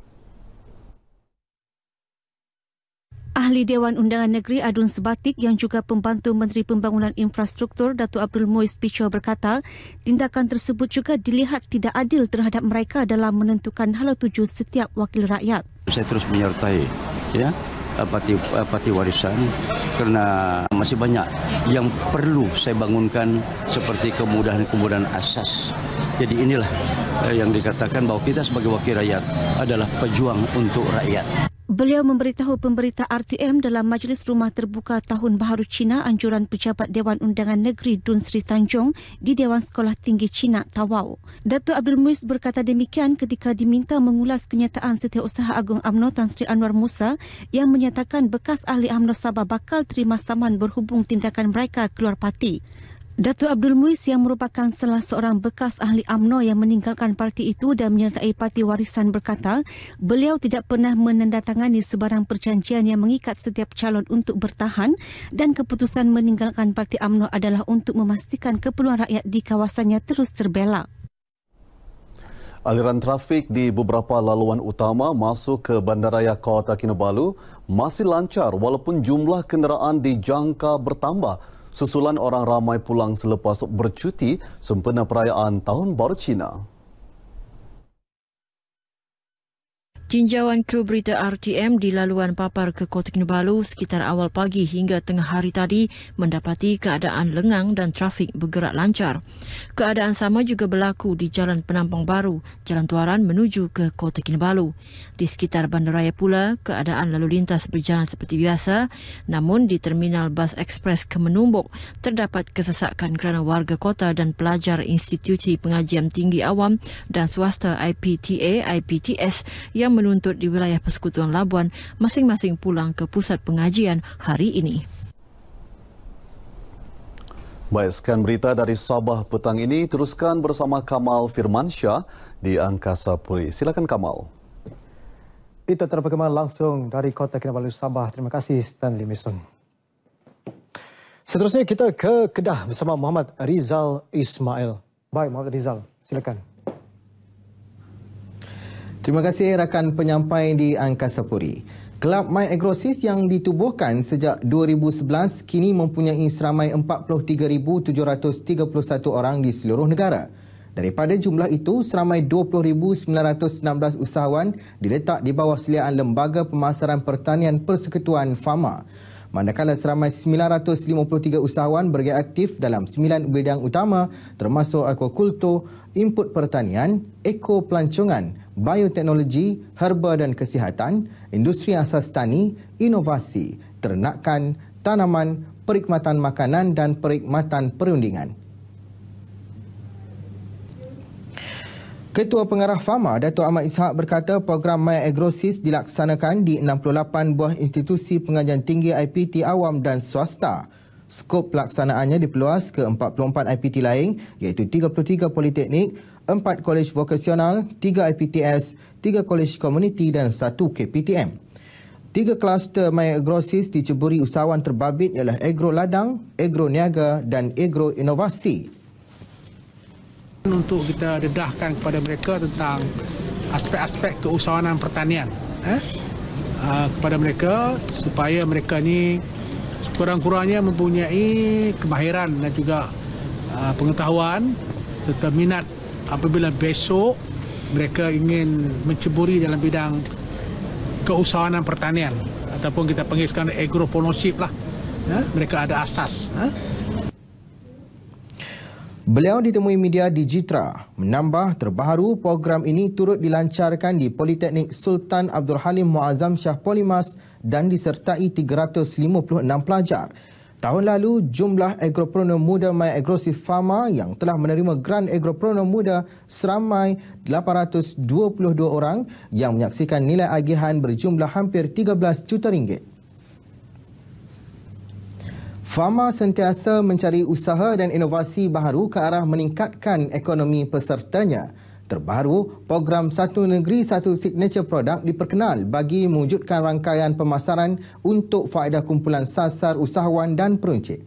Ahli Dewan Undangan Negeri Adun Sebatik yang juga pembantu Menteri Pembangunan Infrastruktur Datuk Abdul Muiz Picho berkata, tindakan tersebut juga dilihat tidak adil terhadap mereka dalam menentukan hala tuju setiap wakil rakyat. Saya terus menyertai ya parti parti warisan kerana masih banyak yang perlu saya bangunkan seperti kemudahan-kemudahan asas. Jadi inilah yang dikatakan bahawa kita sebagai wakil rakyat adalah pejuang untuk rakyat. Beliau memberitahu pemberita R T M dalam Majlis Rumah Terbuka Tahun Baharu Cina anjuran Pejabat Dewan Undangan Negeri Dun Sri Tanjung di Dewan Sekolah Tinggi Cina Tawau. Datuk Abdul Muiz berkata demikian ketika diminta mengulas kenyataan Setiausaha Agung U M N O Tan Sri Anwar Musa yang menyatakan bekas ahli U M N O Sabah bakal terima saman berhubung tindakan mereka keluar parti. Datuk Abdul Muiz yang merupakan salah seorang bekas ahli U M N O yang meninggalkan parti itu dan menyertai parti warisan berkata, beliau tidak pernah menandatangani sebarang perjanjian yang mengikat setiap calon untuk bertahan dan keputusan meninggalkan parti U M N O adalah untuk memastikan keperluan rakyat di kawasannya terus terbela. Aliran trafik di beberapa laluan utama masuk ke Bandaraya Kota Kinabalu masih lancar walaupun jumlah kenderaan dijangka bertambah susulan orang ramai pulang selepas bercuti sempena perayaan Tahun Baru Cina. Tinjauan kru berita R T M di laluan Papar ke Kota Kinabalu sekitar awal pagi hingga tengah hari tadi mendapati keadaan lengang dan trafik bergerak lancar. Keadaan sama juga berlaku di Jalan Penampang Baru, Jalan Tuaran menuju ke Kota Kinabalu. Di sekitar bandaraya pula, keadaan lalu lintas berjalan seperti biasa, namun di Terminal Bas Ekspres ke Menumbuk terdapat kesesakan kerana warga kota dan pelajar Institusi Pengajian Tinggi Awam dan Swasta I P T A I P T S yang menuntut di wilayah Persekutuan Labuan masing-masing pulang ke pusat pengajian hari ini. Baik, sekian berita dari Sabah petang ini. Teruskan bersama Kamal Firmansyah di Angkasa Puri. Silakan Kamal. Itu terperkembangan langsung dari Kota Kinabalu, Sabah. Terima kasih Stanley Mason. Seterusnya kita ke Kedah bersama Muhammad Rizal Ismail. Baik, Muhammad Rizal, silakan. Terima kasih rakan penyampai di Angkasa Puri. Kelab My Agrosis yang ditubuhkan sejak dua ribu sebelas kini mempunyai seramai empat puluh tiga ribu tujuh ratus tiga puluh satu orang di seluruh negara. Daripada jumlah itu, seramai dua puluh ribu sembilan ratus enam belas usahawan diletak di bawah seliaan Lembaga Pemasaran Pertanian Persekutuan Fama. Manakala seramai sembilan ratus lima puluh tiga usahawan bergaya aktif dalam sembilan bidang utama termasuk akuakultur, input pertanian, ekopelancongan, bioteknologi, herba dan kesihatan, industri asas tani, inovasi, ternakan, tanaman, perkhidmatan makanan dan perkhidmatan perundingan. Ketua Pengarah Fama, Datuk Ahmad Ishak berkata program My Agrosis dilaksanakan di enam puluh lapan buah institusi pengajian tinggi I P T awam dan swasta. Skop pelaksanaannya diperluas ke empat puluh empat I P T lain iaitu tiga puluh tiga politeknik, empat kolej vokasional, tiga I P T S, tiga kolej komuniti dan satu K P T M. Tiga kluster My Agrosis diceburi usahawan terbabit ialah Agro Ladang, Agro Niaga dan Agro Inovasi. Untuk kita dedahkan kepada mereka tentang aspek-aspek keusahawanan pertanian eh? uh, kepada mereka supaya mereka ni kurang-kurangnya mempunyai kemahiran dan juga uh, pengetahuan serta minat apabila besok mereka ingin menceburi dalam bidang keusahawanan pertanian ataupun kita panggil sekarang agropreneurship lah. Eh? Mereka ada asas. Eh? Beliau ditemui media di Jitra. Menambah terbaru program ini turut dilancarkan di Politeknik Sultan Abdul Halim Muazzam Shah Polimas dan disertai tiga ratus lima puluh enam pelajar. Tahun lalu, jumlah agropreneur muda My Agrosis Fama yang telah menerima grant agropreneur muda seramai lapan ratus dua puluh dua orang yang menyaksikan nilai agihan berjumlah hampir tiga belas juta ringgit. Fama sentiasa mencari usaha dan inovasi baharu ke arah meningkatkan ekonomi pesertanya. Terbaru, program Satu Negeri Satu Signature Product diperkenal bagi mewujudkan rangkaian pemasaran untuk faedah kumpulan sasar usahawan dan peruncit.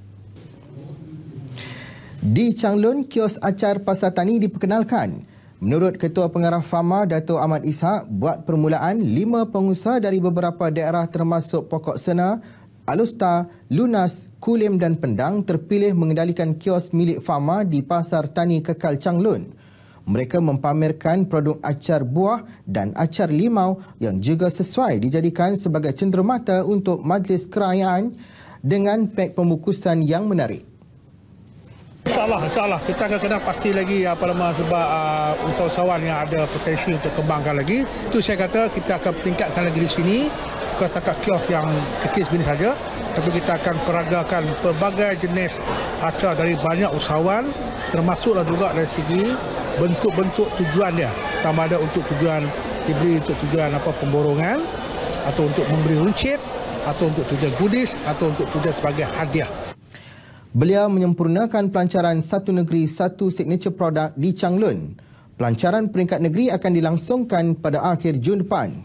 Di Changlun, kios acar pasar tani diperkenalkan. Menurut Ketua Pengarah Fama, Datuk Ahmad Ishak, buat permulaan, lima pengusaha dari beberapa daerah termasuk Pokok Sena, Alustar, Lunas, Kulim dan Pendang terpilih mengendalikan kios milik Fama di Pasar Tani Kekal Changlun. Mereka mempamerkan produk acar buah dan acar limau yang juga sesuai dijadikan sebagai cenderamata untuk majlis kerajaan dengan pek pembungkusan yang menarik. InsyaAllah, insyaAllah kita akan kena pasti lagi apa nama sebab uh, usahawan yang ada potensi untuk kembangkan lagi. Itu saya kata kita akan tingkatkan lagi di sini. Bukan setakat kios yang kecil sebini saja, tapi kita akan peragakan pelbagai jenis acar dari banyak usahawan, termasuklah juga dari segi bentuk-bentuk tujuan dia. Sama ada untuk tujuan dibeli untuk tujuan apa pemborongan, atau untuk membeli runcit, atau untuk tujuan goodies, atau untuk tujuan sebagai hadiah. Beliau menyempurnakan pelancaran Satu Negeri Satu Signature Product di Changlun. Pelancaran peringkat negeri akan dilangsungkan pada akhir Jun depan.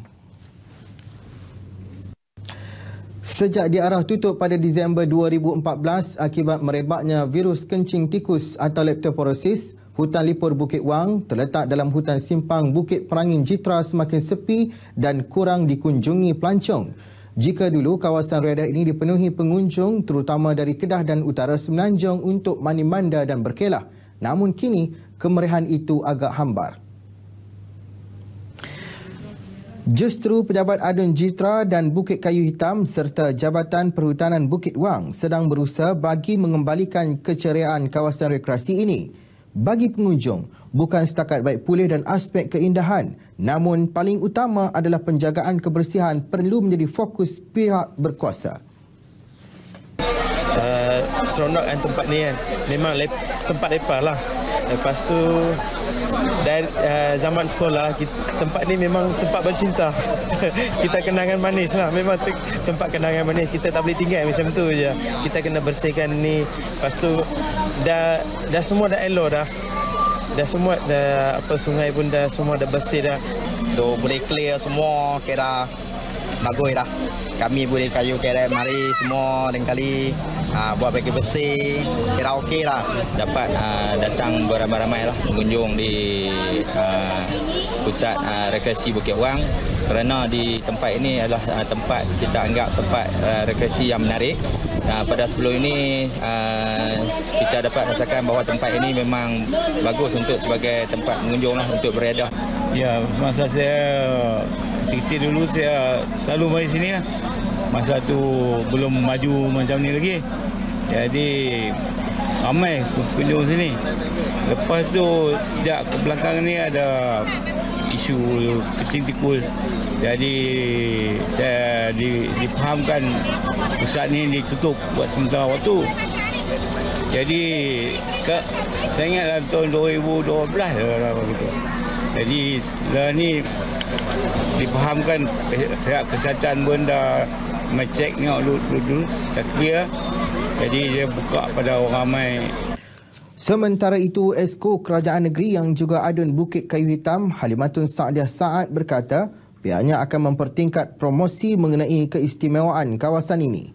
Sejak diarah tutup pada Disember dua ribu empat belas akibat merebaknya virus kencing tikus atau leptoporosis, hutan lipur Bukit Wang terletak dalam hutan simpang Bukit Perangin Jitra semakin sepi dan kurang dikunjungi pelancong. Jika dulu kawasan reda ini dipenuhi pengunjung terutama dari Kedah dan Utara Semenanjung untuk mani-manda dan berkelah, namun kini kemerihan itu agak hambar. Justru Pejabat Adun Jitra dan Bukit Kayu Hitam serta Jabatan Perhutanan Bukit Wang sedang berusaha bagi mengembalikan keceriaan kawasan rekreasi ini. Bagi pengunjung, bukan setakat baik pulih dan aspek keindahan, namun paling utama adalah penjagaan kebersihan perlu menjadi fokus pihak berkuasa. Uh, seronok kan tempat ni kan. Memang lep, tempat lepas lah. Lepas tu dari uh, zaman sekolah kita, tempat ni memang tempat bercinta. Kita kenangan manis lah. Memang te, tempat kenangan manis. Kita tak boleh tinggal macam tu je. Kita kena bersihkan ni. Lepas tu dah dah semua dah elok dah. Dah semua dah apa sungai pun dah semua dah bersih dah. Dah boleh clear semua kira bagus dah. Kami boleh kayu kira mari semua dan kali ha, buat bagi bersih kira okey lah. Dapat uh, datang beramai-ramai lah pengunjung di uh, pusat uh, rekreasi Bukit Wang kerana di tempat ini adalah uh, tempat kita anggap tempat uh, rekreasi yang menarik. Uh, pada sebelum ini uh, kita dapat rasakan bahawa tempat ini memang bagus untuk sebagai tempat pengunjung lah untuk beredah. Ya, masa saya kecil-kecil dulu saya selalu mari sini lah. Masa tu belum maju macam ni lagi. Jadi ramai pengunjung sini. Lepas tu sejak kebelakangan ni ada isu kecil tikus. Jadi saya di, dipahamkan pusat ni ditutup buat sementara waktu. Jadi saya ingatlah tahun dua ribu dua belas lah begitu. Jadi lah ni dipahamkan pihak kesihatan pun dah mecek tengok dulu dah clear. Jadi dia buka pada orang ramai. Sementara itu, Esko Kerajaan Negeri yang juga adun Bukit Kayu Hitam, Halimatun Saadiah Saad berkata pihaknya akan mempertingkat promosi mengenai keistimewaan kawasan ini.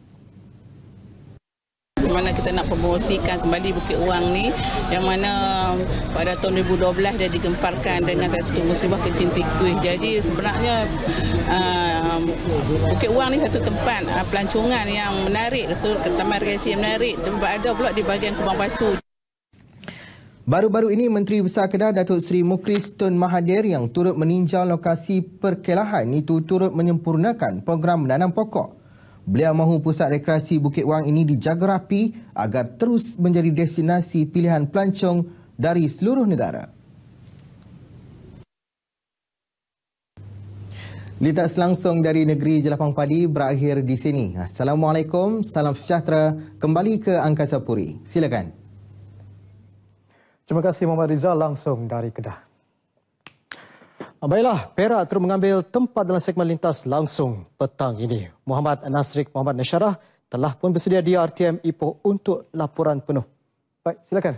Mana kita nak promosikan kembali Bukit Wang ni yang mana pada tahun dua ribu dua belas dia digemparkan dengan satu musibah kencing tikus. Jadi sebenarnya uh, Bukit Wang ni satu tempat uh, pelancongan yang menarik, betul, taman rekreasi yang menarik. Ada pula di bahagian Kubang Pasu. Baru-baru ini Menteri Besar Kedah Datuk Seri Mukris Tun Mahathir yang turut meninjau lokasi perkelahan itu turut menyempurnakan program menanam pokok. Beliau mahu pusat rekreasi Bukit Wang ini dijaga rapi agar terus menjadi destinasi pilihan pelancong dari seluruh negara. Litas langsung dari negeri Jelapang Padi berakhir di sini. Assalamualaikum, salam sejahtera. Kembali ke Angkasa Puri. Silakan. Terima kasih Muhammad Rizal langsung dari Kedah. Baiklah, Perak terus mengambil tempat dalam segmen lintas langsung petang ini. Muhammad Nasrik Muhammad Nasyarah telah pun bersedia di R T M Ipoh untuk laporan penuh. Baik, silakan.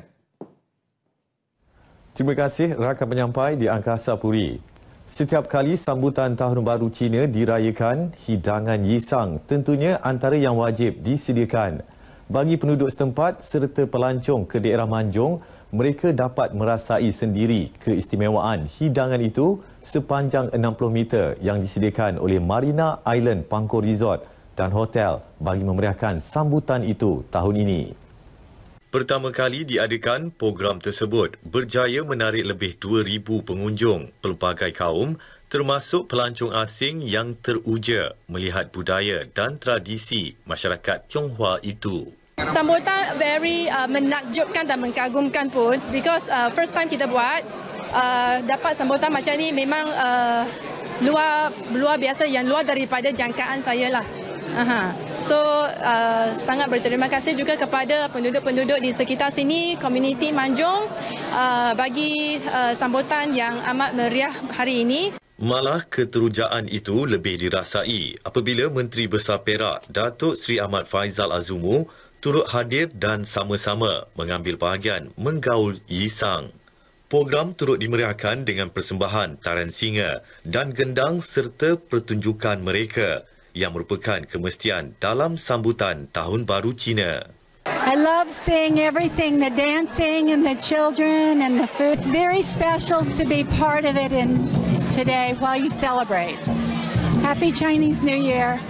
Terima kasih rakan penyampai di Angkasa Puri. Setiap kali sambutan Tahun Baru Cina dirayakan, hidangan Yisang tentunya antara yang wajib disediakan. Bagi penduduk setempat serta pelancong ke daerah Manjung, mereka dapat merasai sendiri keistimewaan hidangan itu sepanjang enam puluh meter yang disediakan oleh Marina Island Pangkor Resort dan Hotel bagi memeriahkan sambutan itu tahun ini. Pertama kali diadakan, program tersebut berjaya menarik lebih dua ribu pengunjung pelbagai kaum termasuk pelancong asing yang teruja melihat budaya dan tradisi masyarakat Tionghoa itu. Sambutan very uh, menakjubkan dan mengagumkan pun because uh, first time kita buat uh, dapat sambutan macam ni memang uh, luar luar biasa, yang luar daripada jangkaan saya lah. Aha. So uh, sangat berterima kasih juga kepada penduduk-penduduk di sekitar sini, komuniti Manjung uh, bagi uh, sambutan yang amat meriah hari ini. Malah keterujaan itu lebih dirasai apabila Menteri Besar Perak Datuk Seri Ahmad Faizal Azumu turut hadir dan sama-sama mengambil bahagian menggaul Yisang. Program turut dimeriahkan dengan persembahan tarian singa dan gendang serta pertunjukan mereka yang merupakan kemestian dalam sambutan Tahun Baru Cina. I love seeing everything, the dancing and the children and the food. It's very special to be part of it in today while you celebrate. Happy Chinese New Year.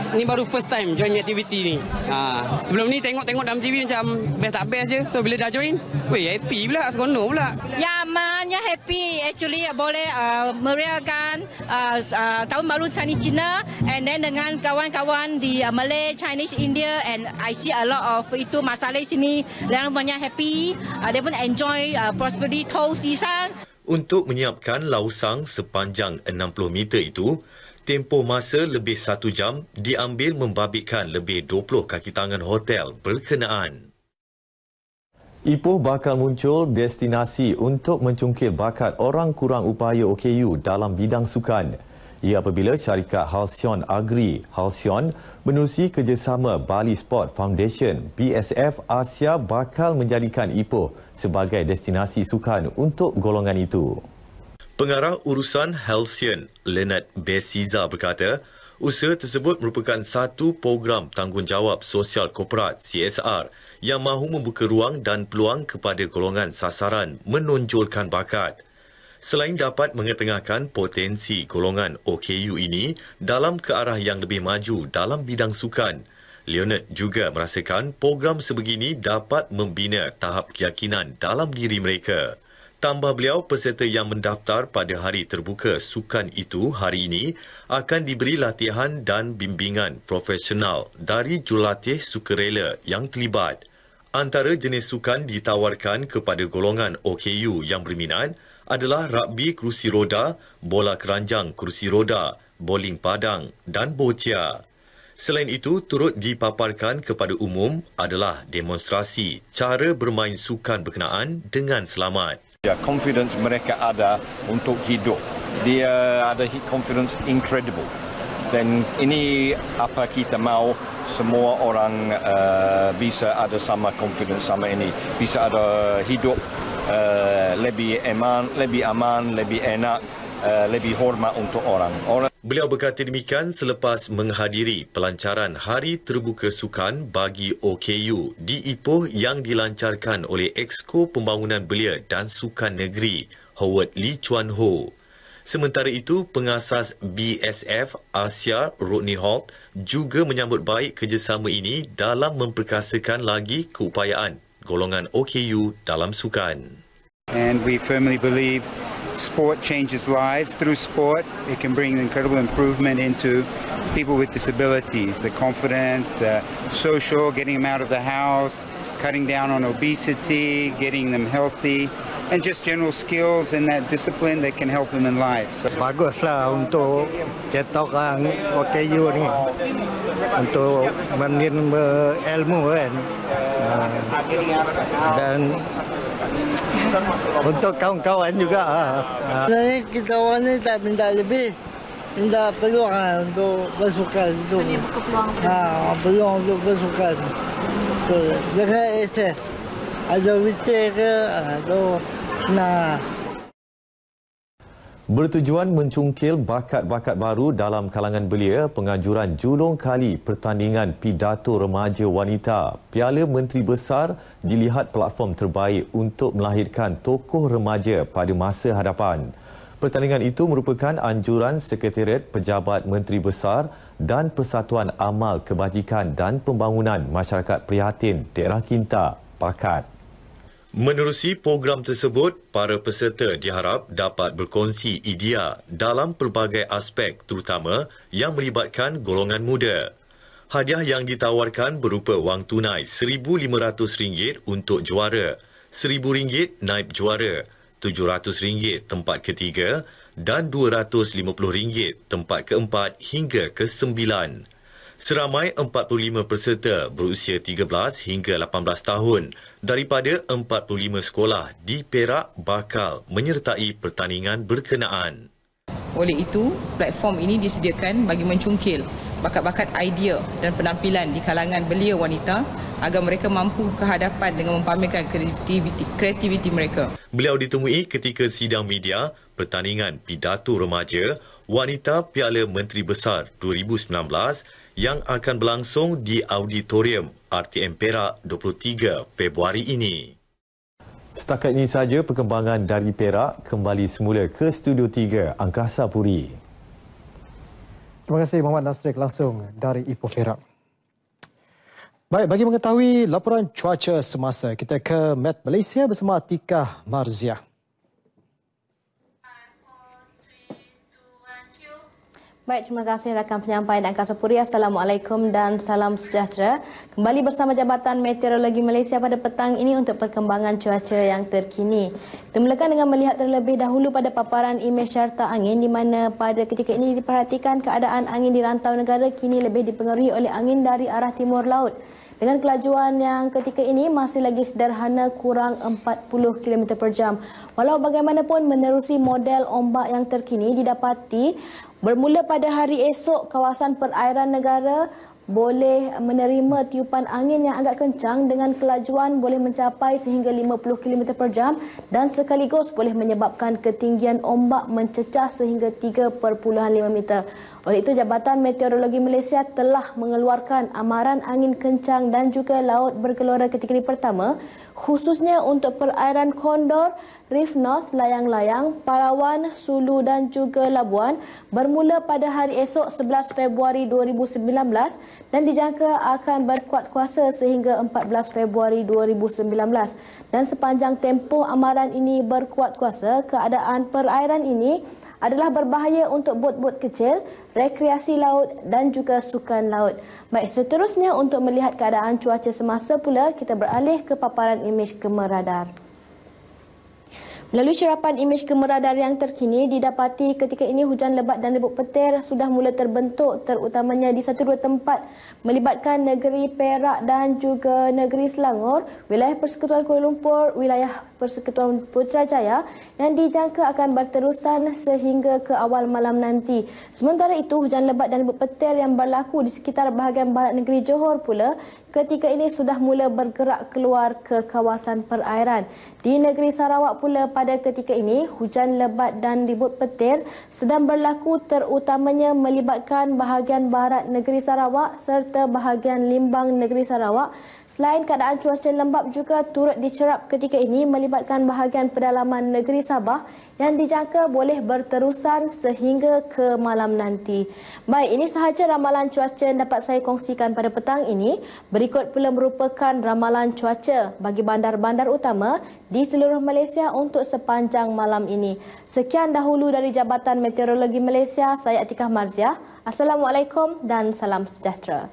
ni baru first time join aktiviti ni. Ha, sebelum ni tengok-tengok dalam T V macam best tak best je. So bila dah join, weh happy pula, seronok pula. Ya, maknya happy actually boleh uh, merayakan uh, uh, tahun baru Chinese Cina and then dengan kawan-kawan di uh, Malay, Chinese, India and I see a lot of itu masalah sini. Yang banyak happy, uh, dia pun enjoy uh, prosperity toast isang. Untuk menyiapkan lausang sepanjang enam puluh meter itu, tempoh masa lebih satu jam diambil membabitkan lebih dua puluh kaki tangan hotel berkenaan. Ipoh bakal muncul destinasi untuk mencungkil bakat orang kurang upaya O K U dalam bidang sukan. Ia apabila syarikat Halcyon Agri Halcyon menerusi kerjasama Bali Sport Foundation B S F Asia bakal menjadikan Ipoh sebagai destinasi sukan untuk golongan itu. Pengarah urusan Halcyon Leonard Besiza berkata, usaha tersebut merupakan satu program tanggungjawab sosial korporat C S R yang mahu membuka ruang dan peluang kepada golongan sasaran menonjolkan bakat. Selain dapat mengetengahkan potensi golongan O K U ini dalam ke arah yang lebih maju dalam bidang sukan, Leonard juga merasakan program sebegini dapat membina tahap keyakinan dalam diri mereka. Tambah beliau, peserta yang mendaftar pada hari terbuka sukan itu hari ini akan diberi latihan dan bimbingan profesional dari jurulatih sukarela yang terlibat. Antara jenis sukan ditawarkan kepada golongan O K U yang berminat adalah rugby kerusi roda, bola keranjang kerusi roda, bowling padang dan boccia. Selain itu, turut dipaparkan kepada umum adalah demonstrasi cara bermain sukan berkenaan dengan selamat. Ya, confidence mereka ada untuk hidup. Dia ada confidence incredible. Dan ini apa kita mau, semua orang uh, bisa ada sama confidence sama ini. Bisa ada hidup Uh, lebih aman, lebih aman, lebih enak, uh, lebih hormat untuk orang. orang. Beliau berkata demikian selepas menghadiri pelancaran Hari Terbuka Sukan bagi O K U di Ipoh yang dilancarkan oleh Exco Pembangunan Belia dan Sukan Negeri Howard Lee Chuan Ho. Sementara itu, pengasas B S F Asia Rodney Holt juga menyambut baik kerjasama ini dalam memperkasakan lagi keupayaan golongan O K U dalam sukan. And we firmly believe sport changes lives. Through sport, it can bring incredible improvement into people with disabilities, the confidence, the social, getting them out of the house, cutting down on obesity, getting them healthy, and just general skills and that discipline that can help them in life. So, baguslah untuk cetakan O K U ni untuk menimba ilmu kan. Dan untuk kawan-kawan juga. Jadi kita orang ni tak minta lebih, minta peluang untuk bersukan itu. Ha, peluang untuk bersukan. So, jangan akses. Ada witir ke, atau senang. Bertujuan mencungkil bakat-bakat baru dalam kalangan belia, penganjuran julung kali pertandingan pidato remaja wanita Piala Menteri Besar dilihat platform terbaik untuk melahirkan tokoh remaja pada masa hadapan. Pertandingan itu merupakan anjuran Sekretariat Pejabat Menteri Besar dan Persatuan Amal Kebajikan dan Pembangunan Masyarakat Prihatin Daerah Kinta, Pakat. Menerusi program tersebut, para peserta diharap dapat berkongsi idea dalam pelbagai aspek terutama yang melibatkan golongan muda. Hadiah yang ditawarkan berupa wang tunai seribu lima ratus ringgit untuk juara, seribu ringgit naib juara, tujuh ratus ringgit tempat ketiga dan dua ratus lima puluh ringgit tempat keempat hingga ke sembilan. Seramai empat puluh lima peserta berusia tiga belas hingga lapan belas tahun daripada empat puluh lima sekolah di Perak bakal menyertai pertandingan berkenaan. Oleh itu, platform ini disediakan bagi mencungkil bakat-bakat idea dan penampilan di kalangan belia wanita agar mereka mampu ke hadapan dengan mempamerkan kreativiti, kreativiti mereka. Beliau ditemui ketika sidang media pertandingan pidato remaja wanita Piala Menteri Besar dua ribu sembilan belas yang akan berlangsung di Auditorium R T M Perak dua puluh tiga Februari ini. Setakat ini sahaja perkembangan dari Perak. Kembali semula ke Studio tiga Angkasa Puri. Terima kasih Muhammad Nasrik langsung dari Ipoh Perak. Baik, bagi mengetahui laporan cuaca semasa, kita ke Met Malaysia bersama Atikah Marziah. Baik, terima kasih rakan penyampai dan Angkasa Puri. Assalamualaikum dan salam sejahtera. Kembali bersama Jabatan Meteorologi Malaysia pada petang ini untuk perkembangan cuaca yang terkini. Kita mulakan dengan melihat terlebih dahulu pada paparan imej syarta angin di mana pada ketika ini diperhatikan keadaan angin di rantau negara kini lebih dipengaruhi oleh angin dari arah timur laut. Dengan kelajuan yang ketika ini masih lagi sederhana kurang empat puluh kilometer per jam. Walau bagaimanapun menerusi model ombak yang terkini didapati bermula pada hari esok kawasan perairan negara boleh menerima tiupan angin yang agak kencang dengan kelajuan boleh mencapai sehingga lima puluh kilometer per jam dan sekaligus boleh menyebabkan ketinggian ombak mencecah sehingga tiga perpuluhan lima meter. Oleh itu, Jabatan Meteorologi Malaysia telah mengeluarkan amaran angin kencang dan juga laut bergelora kategori pertama khususnya untuk perairan Kondor, Reef North, Layang-Layang, Palawan, Sulu dan juga Labuan bermula pada hari esok sebelas Februari dua ribu sembilan belas dan dijangka akan berkuat kuasa sehingga empat belas Februari dua ribu sembilan belas. Dan sepanjang tempoh amaran ini berkuat kuasa, keadaan perairan ini adalah berbahaya untuk bot-bot kecil, rekreasi laut dan juga sukan laut. Baik, seterusnya untuk melihat keadaan cuaca semasa pula, kita beralih ke paparan imej gemerradar. Melalui cerapan imej gemerradar yang terkini, didapati ketika ini hujan lebat dan rebuk petir sudah mula terbentuk terutamanya di satu dua tempat melibatkan negeri Perak dan juga negeri Selangor, wilayah Persekutuan Kuala Lumpur, wilayah Persekutuan Putrajaya yang dijangka akan berterusan sehingga ke awal malam nanti. Sementara itu, hujan lebat dan rebuk petir yang berlaku di sekitar bahagian barat negeri Johor pula ketika ini sudah mula bergerak keluar ke kawasan perairan. Di negeri Sarawak pula pada ketika ini, hujan lebat dan ribut petir sedang berlaku terutamanya melibatkan bahagian barat negeri Sarawak serta bahagian limbang negeri Sarawak. Selain keadaan cuaca lembap juga turut dicerap ketika ini melibatkan bahagian pedalaman negeri Sabah yang dijangka boleh berterusan sehingga ke malam nanti. Baik, ini sahaja ramalan cuaca yang dapat saya kongsikan pada petang ini. Berikut pula merupakan ramalan cuaca bagi bandar-bandar utama di seluruh Malaysia untuk sepanjang malam ini. Sekian dahulu dari Jabatan Meteorologi Malaysia, saya Atikah Marziah. Assalamualaikum dan salam sejahtera.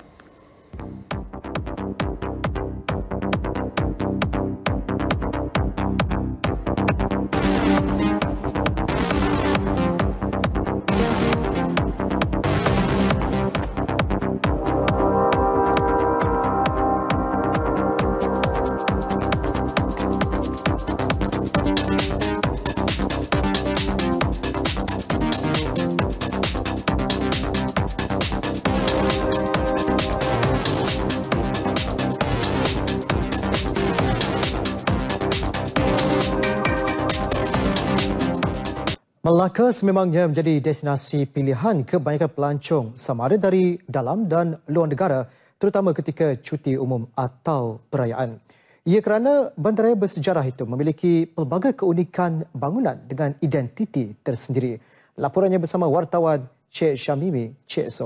Melaka sememangnya menjadi destinasi pilihan kebanyakan pelancong sama ada dari dalam dan luar negara, terutama ketika cuti umum atau perayaan. Ia kerana bandaraya bersejarah itu memiliki pelbagai keunikan bangunan dengan identiti tersendiri. Laporannya bersama wartawan Cik Syamimi Cik Soh.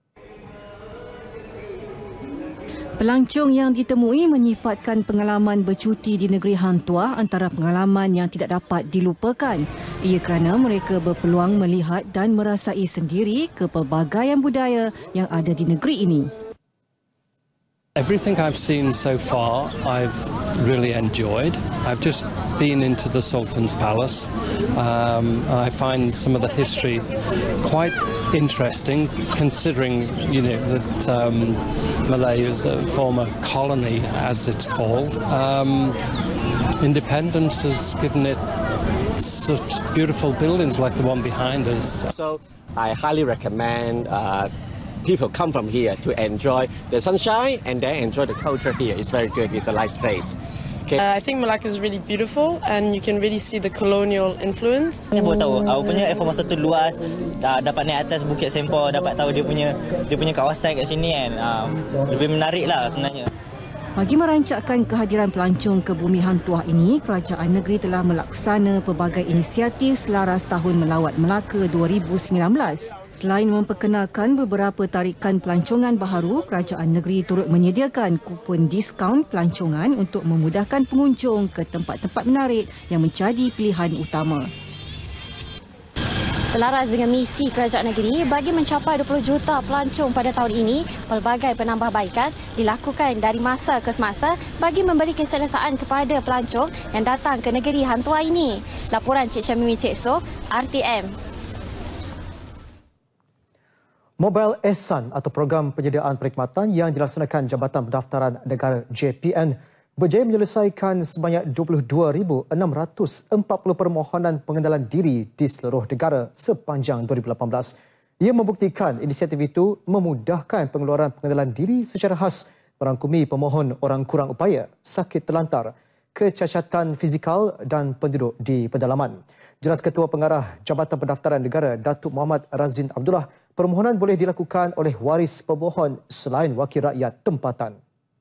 Pelancong yang ditemui menyifatkan pengalaman bercuti di negeri Hantuah antara pengalaman yang tidak dapat dilupakan. Ia kerana mereka berpeluang melihat dan merasai sendiri kepelbagaian budaya yang ada di negeri ini. Everything I've seen so far, I've really enjoyed. I've just been into the Sultan's Palace. Um, I find some of the history quite interesting, considering, you know, that um, Malay is a former colony, as it's called. Um, independence has given it such beautiful buildings like the one behind us. So I highly recommend uh, people come from here to enjoy the sunshine and then enjoy the culture here. It's very good. It's a nice place. Okay. Uh, I think Malacca is really beautiful and you can really see the colonial influence. Ni baru tahu, aku punya Air Force Satu luas, dapat naik atas Bukit Sempor, dapat tahu dia punya dia punya kawasan kat sini kan. Uh, lebih menarik lah sebenarnya. Bagi merancangkan kehadiran pelancong ke Bumi Hantuah ini, kerajaan negeri telah melaksana pelbagai inisiatif selaras Tahun Melawat Melaka dua ribu sembilan belas. Selain memperkenalkan beberapa tarikan pelancongan baharu, kerajaan negeri turut menyediakan kupon diskaun pelancongan untuk memudahkan pengunjung ke tempat-tempat menarik yang menjadi pilihan utama. Selaras dengan misi kerajaan negeri bagi mencapai dua puluh juta pelancong pada tahun ini, pelbagai penambahbaikan dilakukan dari masa ke semasa bagi memberi keselesaan kepada pelancong yang datang ke negeri hantua ini. Laporan Cik Syamimi Cik So, R T M. Mobile Ehsan atau program penyediaan perkhidmatan yang dilaksanakan Jabatan Pendaftaran Negara J P N berjaya menyelesaikan sebanyak dua puluh dua ribu enam ratus empat puluh permohonan pengenalan diri di seluruh negara sepanjang dua ribu lapan belas. Ia membuktikan inisiatif itu memudahkan pengeluaran pengenalan diri secara khas, merangkumi pemohon orang kurang upaya, sakit terlantar, kecacatan fizikal dan penduduk di pedalaman. Jelas Ketua Pengarah Jabatan Pendaftaran Negara Datuk Muhammad Razin Abdullah, permohonan boleh dilakukan oleh waris pemohon selain wakil rakyat tempatan.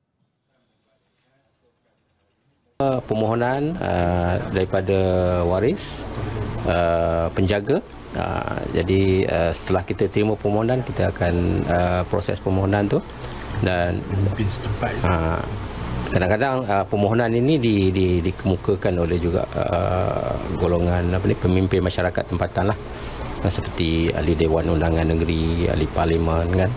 Permohonan uh, daripada waris, uh, penjaga. Uh, jadi uh, setelah kita terima permohonan, kita akan uh, proses permohonan tu dan uh, kadang-kadang uh, permohonan ini di, di, dikemukakan oleh juga uh, golongan apa ni, pemimpin masyarakat tempatan lah, uh, seperti ahli Dewan Undangan Negeri, ahli Parlimen kan.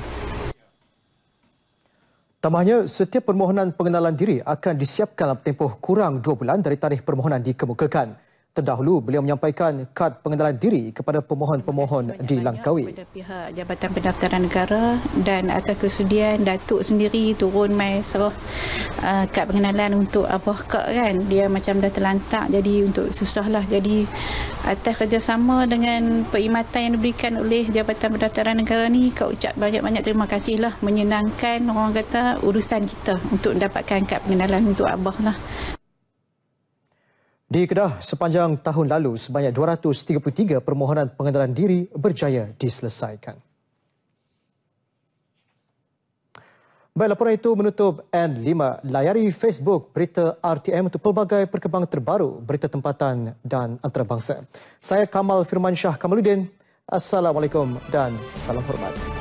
Tambahnya, setiap permohonan pengenalan diri akan disiapkan dalam tempoh kurang dua bulan dari tarikh permohonan dikemukakan. Terdahulu, beliau menyampaikan kad pengenalan diri kepada pemohon-pemohon dilangkaui. Kepada pihak Jabatan Pendaftaran Negara dan atas kesudian Datuk sendiri turun mai serah uh, kad pengenalan untuk abah kak kan. Dia macam dah terlantak, jadi untuk susahlah. Jadi atas kerjasama dengan perkhidmatan yang diberikan oleh Jabatan Pendaftaran Negara ni, kak ucap banyak-banyak terima kasih lah, menyenangkan orang kata urusan kita untuk mendapatkan kad pengenalan untuk abah lah. Di Kedah, sepanjang tahun lalu, sebanyak dua ratus tiga puluh tiga permohonan pengenalan diri berjaya diselesaikan. Baik, laporan itu menutup N lima. Layari Facebook Berita R T M untuk pelbagai perkembangan terbaru, berita tempatan dan antarabangsa. Saya Kamal Firmansyah Kamaluddin. Assalamualaikum dan salam hormat.